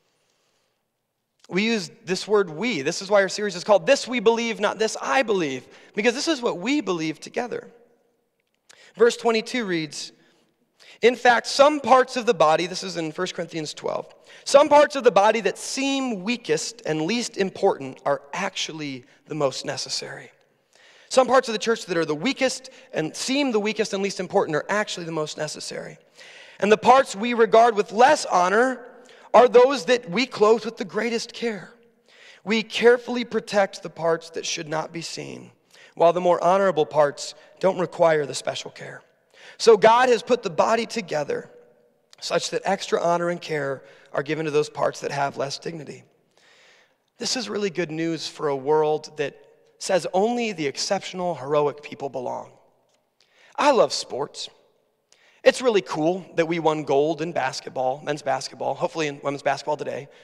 We use this word we. This is why our series is called This We Believe, Not This I Believe, because this is what we believe together. Verse twenty-two reads, in fact, some parts of the body, this is in First Corinthians twelve, some parts of the body that seem weakest and least important are actually the most necessary. Some parts of the church that are the weakest and seem the weakest and least important are actually the most necessary. And the parts we regard with less honor are those that we clothe with the greatest care. We carefully protect the parts that should not be seen, while the more honorable parts don't require the special care. So God has put the body together such that extra honor and care are given to those parts that have less dignity. This is really good news for a world that says only the exceptional, heroic people belong. I love sports. It's really cool that we won gold in basketball, men's basketball, hopefully in women's basketball today.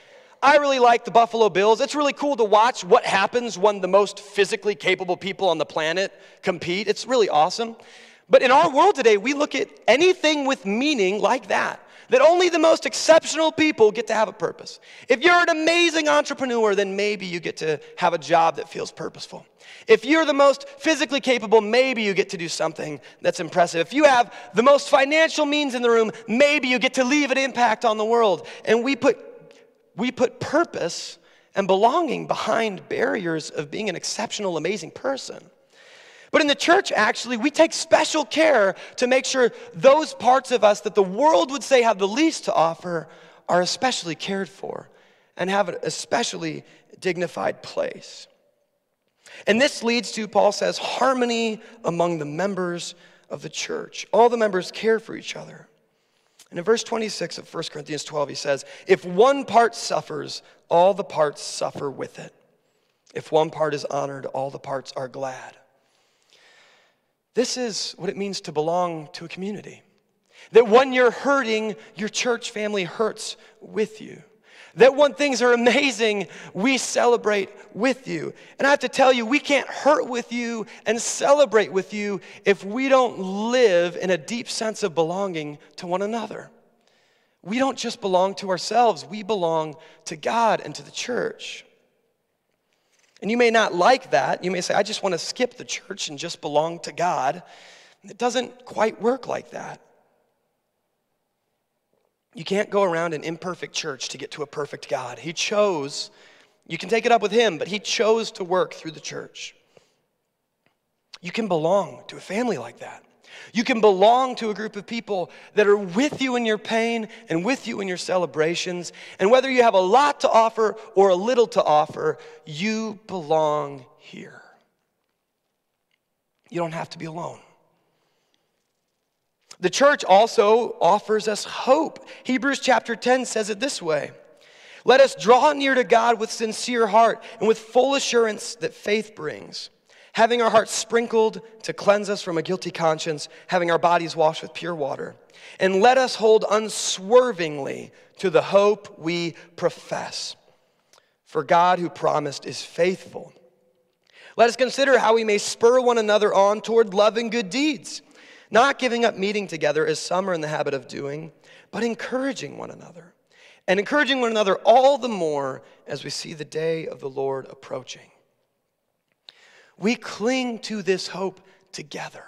I really like the Buffalo Bills. It's really cool to watch what happens when the most physically capable people on the planet compete. It's really awesome. But in our world today, we look at anything with meaning like that, that only the most exceptional people get to have a purpose. If you're an amazing entrepreneur, then maybe you get to have a job that feels purposeful. If you're the most physically capable, maybe you get to do something that's impressive. If you have the most financial means in the room, maybe you get to leave an impact on the world. And we put we put purpose and belonging behind barriers of being an exceptional, amazing person. But in the church, actually, we take special care to make sure those parts of us that the world would say have the least to offer are especially cared for and have an especially dignified place. And this leads to, Paul says, harmony among the members of the church. All the members care for each other. And in verse twenty-six of First Corinthians twelve, he says, if one part suffers, all the parts suffer with it. If one part is honored, all the parts are glad. This is what it means to belong to a community. That when you're hurting, your church family hurts with you. That when things are amazing, we celebrate with you. And I have to tell you, we can't hurt with you and celebrate with you if we don't live in a deep sense of belonging to one another. We don't just belong to ourselves, we belong to God and to the church. And you may not like that. You may say, I just want to skip the church and just belong to God. It doesn't quite work like that. You can't go around an imperfect church to get to a perfect God. He chose, you can take it up with him, but he chose to work through the church. You can belong to a family like that. You can belong to a group of people that are with you in your pain and with you in your celebrations. And whether you have a lot to offer or a little to offer, you belong here. You don't have to be alone. The church also offers us hope. Hebrews chapter ten says it this way. Let us draw near to God with sincere heart and with full assurance that faith brings. Having our hearts sprinkled to cleanse us from a guilty conscience, having our bodies washed with pure water. And let us hold unswervingly to the hope we profess. For God who promised is faithful. Let us consider how we may spur one another on toward love and good deeds. Not giving up meeting together as some are in the habit of doing, but encouraging one another. And encouraging one another all the more as we see the day of the Lord approaching. We cling to this hope together.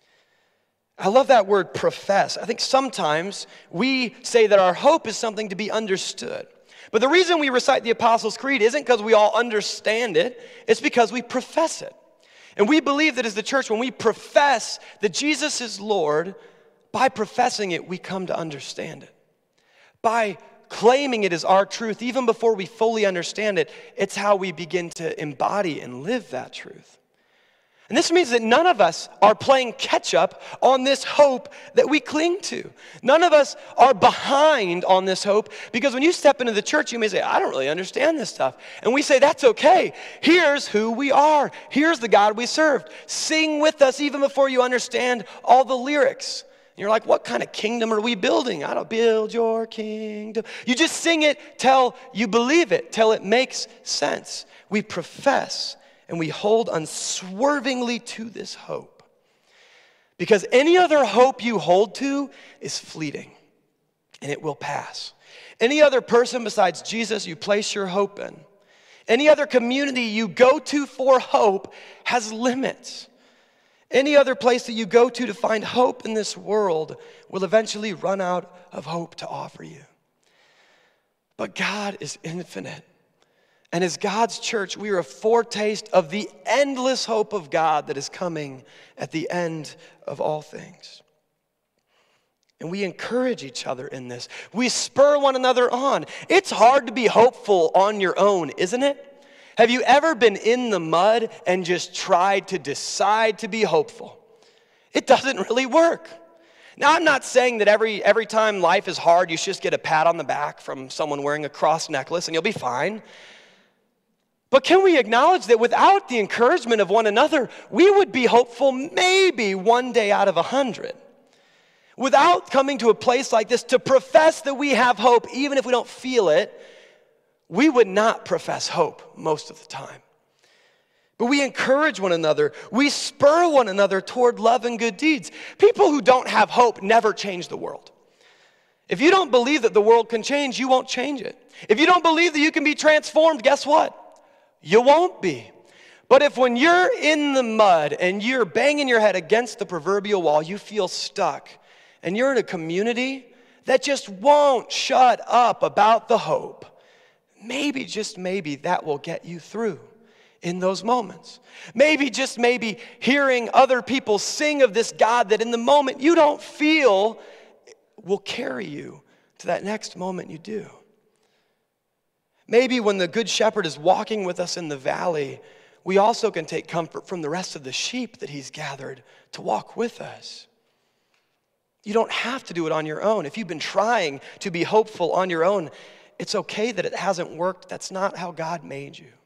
I love that word profess. I think sometimes we say that our hope is something to be understood. But the reason we recite the Apostles' Creed isn't because we all understand it. It's because we profess it. And we believe that as the church, when we profess that Jesus is Lord, by professing it, we come to understand it. By claiming it as our truth, even before we fully understand it, it's how we begin to embody and live that truth. And this means that none of us are playing catch up on this hope that we cling to. None of us are behind on this hope, because when you step into the church, you may say, I don't really understand this stuff. And we say, that's okay. Here's who we are. Here's the God we serve. Sing with us even before you understand all the lyrics. And you're like, what kind of kingdom are we building? I don't build your kingdom. You just sing it till you believe it, till it makes sense. We profess and we hold unswervingly to this hope. Because any other hope you hold to is fleeting, and it will pass. Any other person besides Jesus you place your hope in, any other community you go to for hope has limits. Any other place that you go to to find hope in this world will eventually run out of hope to offer you. But God is infinite. And as God's church, we are a foretaste of the endless hope of God that is coming at the end of all things. And we encourage each other in this. We spur one another on. It's hard to be hopeful on your own, isn't it? Have you ever been in the mud and just tried to decide to be hopeful? It doesn't really work. Now, I'm not saying that every, every time life is hard, you should just get a pat on the back from someone wearing a cross necklace and you'll be fine. But can we acknowledge that without the encouragement of one another, we would be hopeful maybe one day out of a hundred? Without coming to a place like this to profess that we have hope, even if we don't feel it, we would not profess hope most of the time. But we encourage one another. We spur one another toward love and good deeds. People who don't have hope never change the world. If you don't believe that the world can change, you won't change it. If you don't believe that you can be transformed, guess what? You won't be. But if when you're in the mud and you're banging your head against the proverbial wall, you feel stuck, and you're in a community that just won't shut up about the hope, maybe, just maybe, that will get you through in those moments. Maybe, just maybe, hearing other people sing of this God that in the moment you don't feel will carry you to that next moment you do. Maybe when the Good Shepherd is walking with us in the valley, we also can take comfort from the rest of the sheep that he's gathered to walk with us. You don't have to do it on your own. If you've been trying to be hopeful on your own, it's okay that it hasn't worked. That's not how God made you.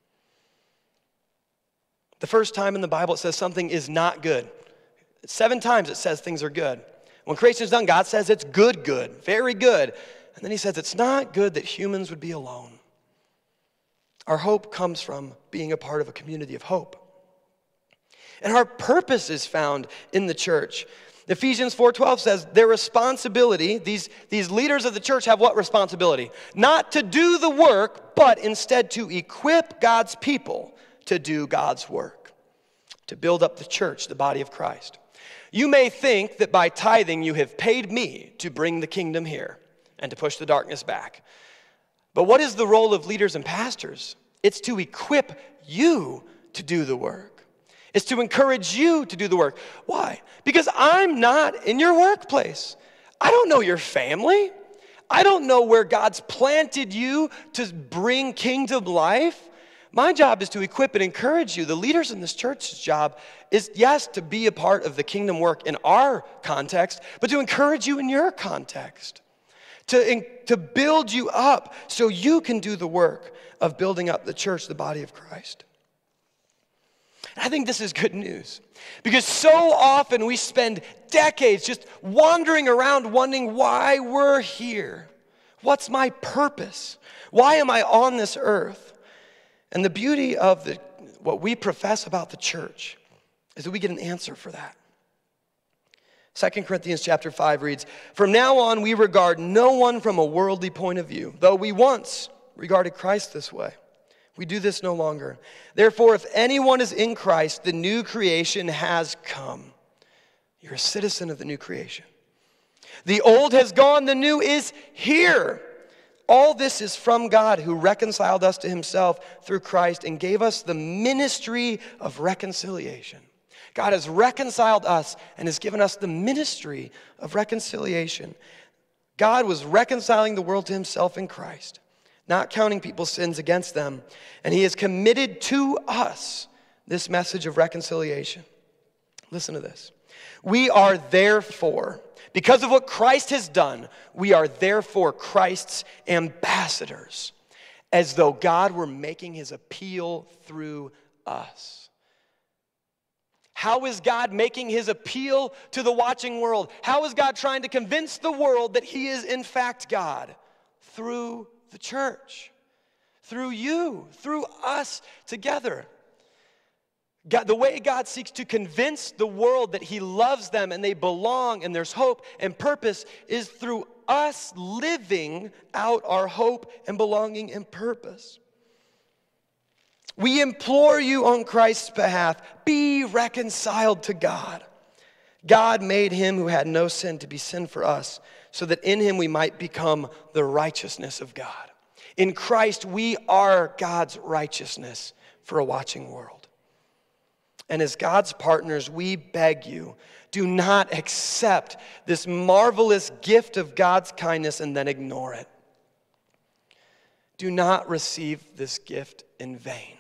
The first time in the Bible it says something is not good. Seven times it says things are good. When creation is done, God says it's good, good, very good. And then he says it's not good that humans would be alone. Our hope comes from being a part of a community of hope. And our purpose is found in the church. Ephesians four twelve says their responsibility, these, these leaders of the church have what responsibility? Not to do the work, but instead to equip God's people to do God's work, to build up the church, the body of Christ. You may think that by tithing you have paid me to bring the kingdom here and to push the darkness back. But what is the role of leaders and pastors? It's to equip you to do the work. It's to encourage you to do the work. Why? Because I'm not in your workplace. I don't know your family. I don't know where God's planted you to bring kingdom life. My job is to equip and encourage you. The leaders in this church's job is, yes, to be a part of the kingdom work in our context, but to encourage you in your context. To, to build you up so you can do the work of building up the church, the body of Christ. I think this is good news because so often we spend decades just wandering around wondering why we're here. What's my purpose? Why am I on this earth? And the beauty of the, what we profess about the church is that we get an answer for that. Second Corinthians chapter five reads, "From now on we regard no one from a worldly point of view, though we once regarded Christ this way. We do this no longer. Therefore, if anyone is in Christ, the new creation has come." You're a citizen of the new creation. "The old has gone, the new is here. All this is from God, who reconciled us to himself through Christ and gave us the ministry of reconciliation." God has reconciled us and has given us the ministry of reconciliation. God was reconciling the world to himself in Christ, not counting people's sins against them. And he has committed to us this message of reconciliation. Listen to this. We are therefore, because of what Christ has done, we are therefore Christ's ambassadors, as though God were making his appeal through us. How is God making his appeal to the watching world? How is God trying to convince the world that he is in fact God? Through the church, through you, through us together. God, the way God seeks to convince the world that he loves them and they belong and there's hope and purpose is through us living out our hope and belonging and purpose. We implore you on Christ's behalf, be reconciled to God. God made him who had no sin to be sin for us, so that in him we might become the righteousness of God. In Christ, we are God's righteousness for a watching world. And as God's partners, we beg you, do not accept this marvelous gift of God's kindness and then ignore it. Do not receive this gift in vain.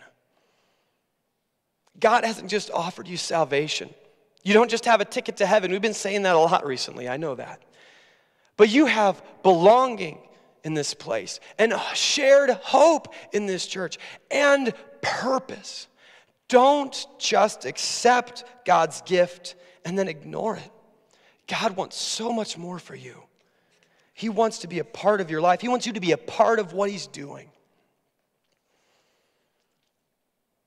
God hasn't just offered you salvation. You don't just have a ticket to heaven. We've been saying that a lot recently. I know that. But you have belonging in this place and shared hope in this church and purpose. Don't just accept God's gift and then ignore it. God wants so much more for you. He wants to be a part of your life. He wants you to be a part of what he's doing.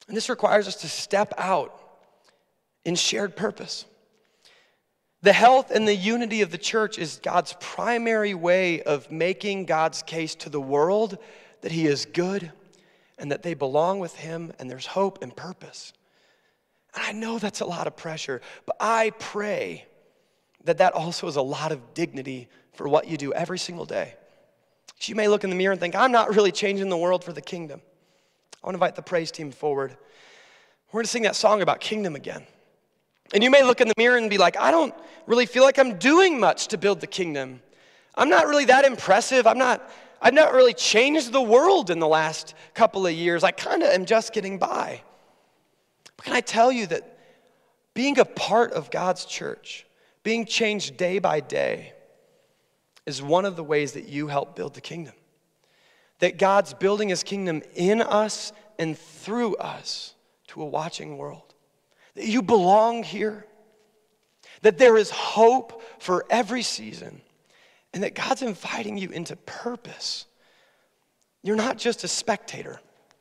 And this requires us to step out in shared purpose. The health and the unity of the church is God's primary way of making God's case to the world that he is good and that they belong with him and there's hope and purpose. And I know that's a lot of pressure, but I pray that that also is a lot of dignity for what you do every single day. You may look in the mirror and think, I'm not really changing the world for the kingdom. I want to invite the praise team forward. We're going to sing that song about kingdom again. And you may look in the mirror and be like, I don't really feel like I'm doing much to build the kingdom. I'm not really that impressive. I'm not, I've not really changed the world in the last couple of years. I kind of am just getting by. But can I tell you that being a part of God's church, being changed day by day, is one of the ways that you help build the kingdom. That God's building his kingdom in us and through us to a watching world. That you belong here. That there is hope for every season. And that God's inviting you into purpose. You're not just a spectator.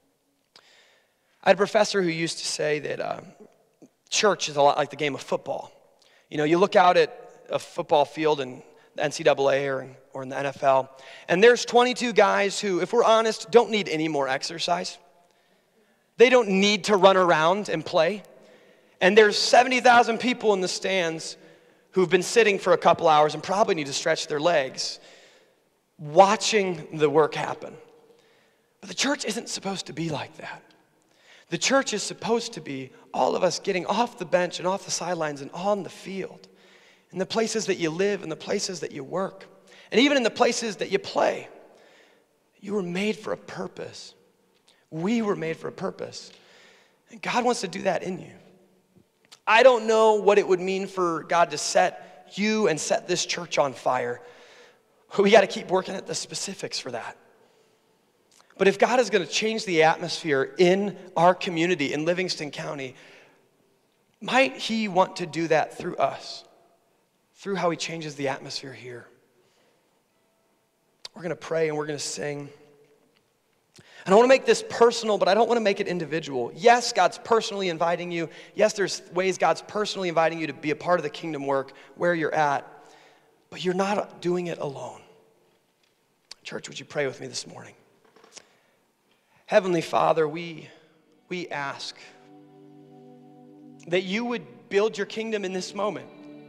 I had a professor who used to say that uh, church is a lot like the game of football. You know, you look out at a football field and the N C double A or, or in the N F L. And there's twenty-two guys who, if we're honest, don't need any more exercise. They don't need to run around and play. And there's seventy thousand people in the stands who've been sitting for a couple hours and probably need to stretch their legs, watching the work happen. But the church isn't supposed to be like that. The church is supposed to be all of us getting off the bench and off the sidelines and on the field. In the places that you live, in the places that you work, and even in the places that you play. You were made for a purpose. We were made for a purpose. And God wants to do that in you. I don't know what it would mean for God to set you and set this church on fire. We got to keep working at the specifics for that. But if God is going to change the atmosphere in our community, in Livingston County, might he want to do that through us? Through how he changes the atmosphere here. We're going to pray and we're going to sing. And I want to make this personal, but I don't want to make it individual. Yes, God's personally inviting you. Yes, there's ways God's personally inviting you to be a part of the kingdom work where you're at. But you're not doing it alone. Church, would you pray with me this morning? Heavenly Father, we, we ask that you would build your kingdom in this moment.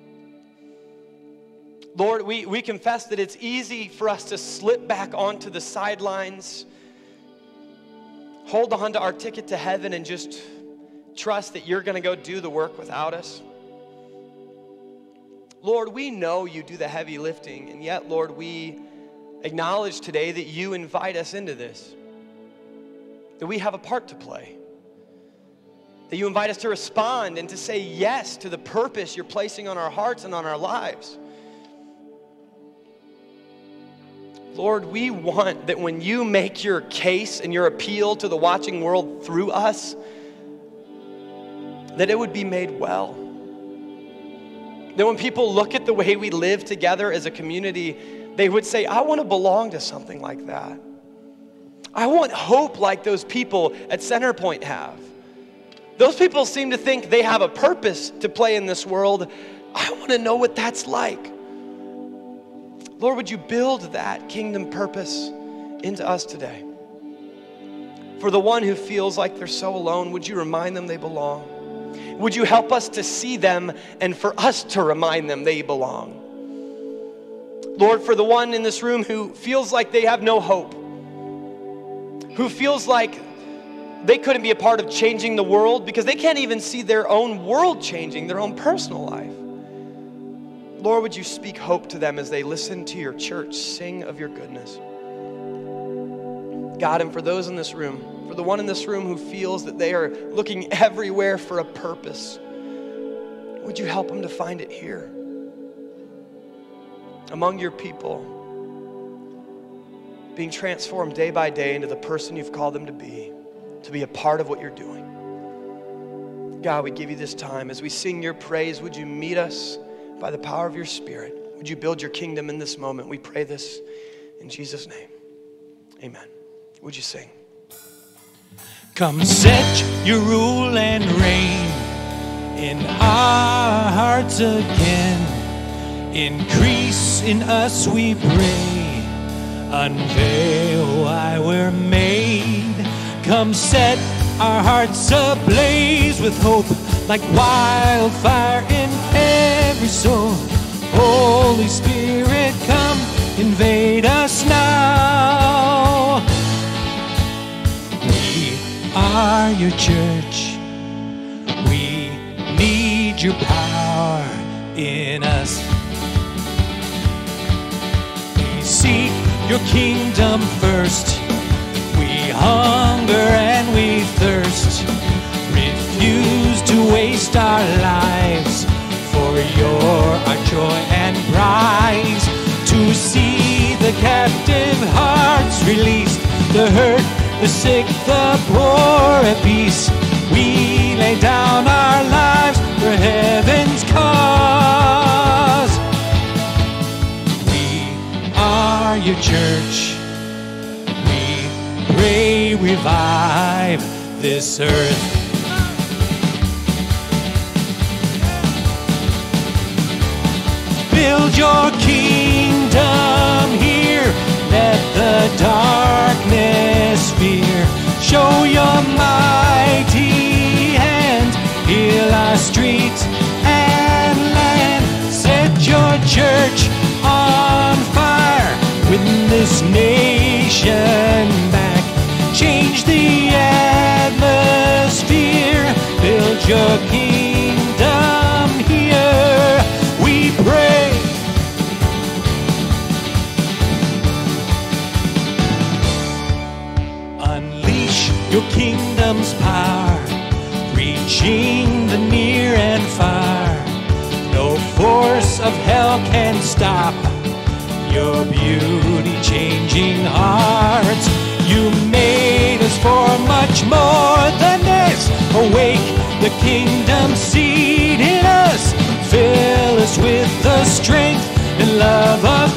Lord, we, we confess that it's easy for us to slip back onto the sidelines, hold on to our ticket to heaven, and just trust that you're going to go do the work without us. Lord, we know you do the heavy lifting, and yet, Lord, we acknowledge today that you invite us into this, that we have a part to play, that you invite us to respond and to say yes to the purpose you're placing on our hearts and on our lives. Lord, we want that when you make your case and your appeal to the watching world through us, that it would be made well. That when people look at the way we live together as a community, they would say, I want to belong to something like that. I want hope like those people at Centerpointe have. Those people seem to think they have a purpose to play in this world. I want to know what that's like. Lord, would you build that kingdom purpose into us today? For the one who feels like they're so alone, would you remind them they belong? Would you help us to see them and for us to remind them they belong? Lord, for the one in this room who feels like they have no hope, who feels like they couldn't be a part of changing the world because they can't even see their own world changing, their own personal life. Lord, would you speak hope to them as they listen to your church sing of your goodness? God, and for those in this room, for the one in this room who feels that they are looking everywhere for a purpose, would you help them to find it here? Among your people, being transformed day by day into the person you've called them to be, to be a part of what you're doing. God, we give you this time. As we sing your praise, would you meet us by the power of your Spirit? Would you build your kingdom in this moment? We pray this in Jesus' name. Amen. Would you sing? Come set your rule and reign in our hearts again. Increase in us, we pray. Unveil why we're made. Come set our hearts ablaze with hope, like wildfire in every soul. Holy Spirit, come invade us now. We are your church. We need your power in us. We seek your kingdom first. We hunger and we thirst. Refuse to waste our lives, for you're our joy and prize. To see the captive hearts released, the hurt, the sick, the poor at peace. We lay down our lives for heaven's cause. We are your church. We pray, revive this earth. Build your kingdom here. Let the darkness fear. Show your mighty hand. Heal our streets and land. Set your church on fire. Win this nation back. Change the atmosphere. Build your kingdom here. We pray. Unleash your kingdom's power, reaching the near and far. No force of hell can stop your beauty changing hearts. You made us for much more than this. Awake the kingdom seed in us. Fill us with the strength and love of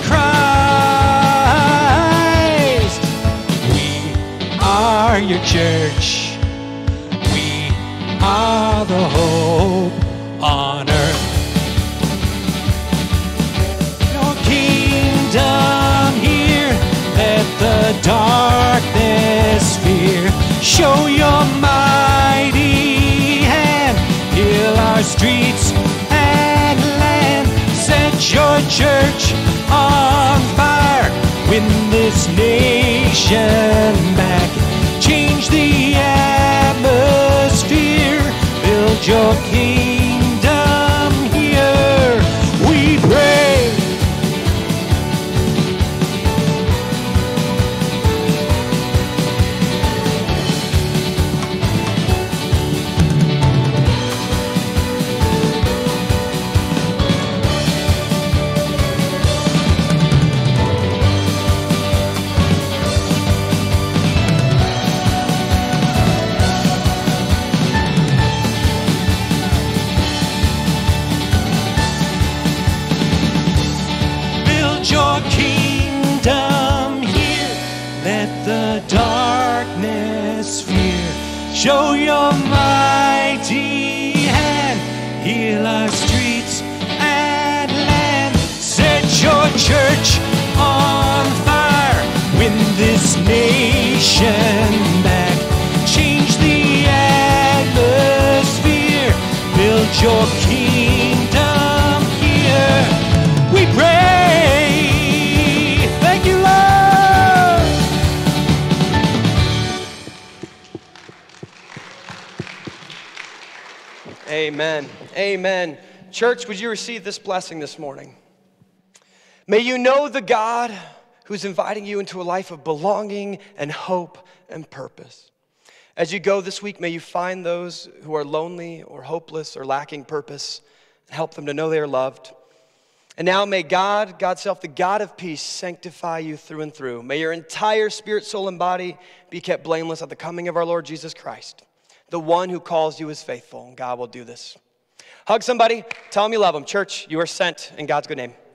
Christ. We are your church. We are the hope on earth. Your kingdom here, let the darkness fear. Show your mighty hand. Heal our streets and land. Set your church on fire. Win this nation back. Change the atmosphere. Build your kingdom here. We pray. Your kingdom here, let the darkness fear. Show your mighty hand, heal our streets and land. Set your church on fire, win this nation back. Change the atmosphere, build your kingdom here. We pray. Thank you, Lord. Amen. Amen. Church, would you receive this blessing this morning? May you know the God who's inviting you into a life of belonging and hope and purpose. As you go this week, may you find those who are lonely or hopeless or lacking purpose and help them to know they are loved. And now may God, God's self, the God of peace, sanctify you through and through. May your entire spirit, soul, and body be kept blameless at the coming of our Lord Jesus Christ. The one who calls you is faithful, and God will do this. Hug somebody, tell them you love them. Church, you are sent in God's good name.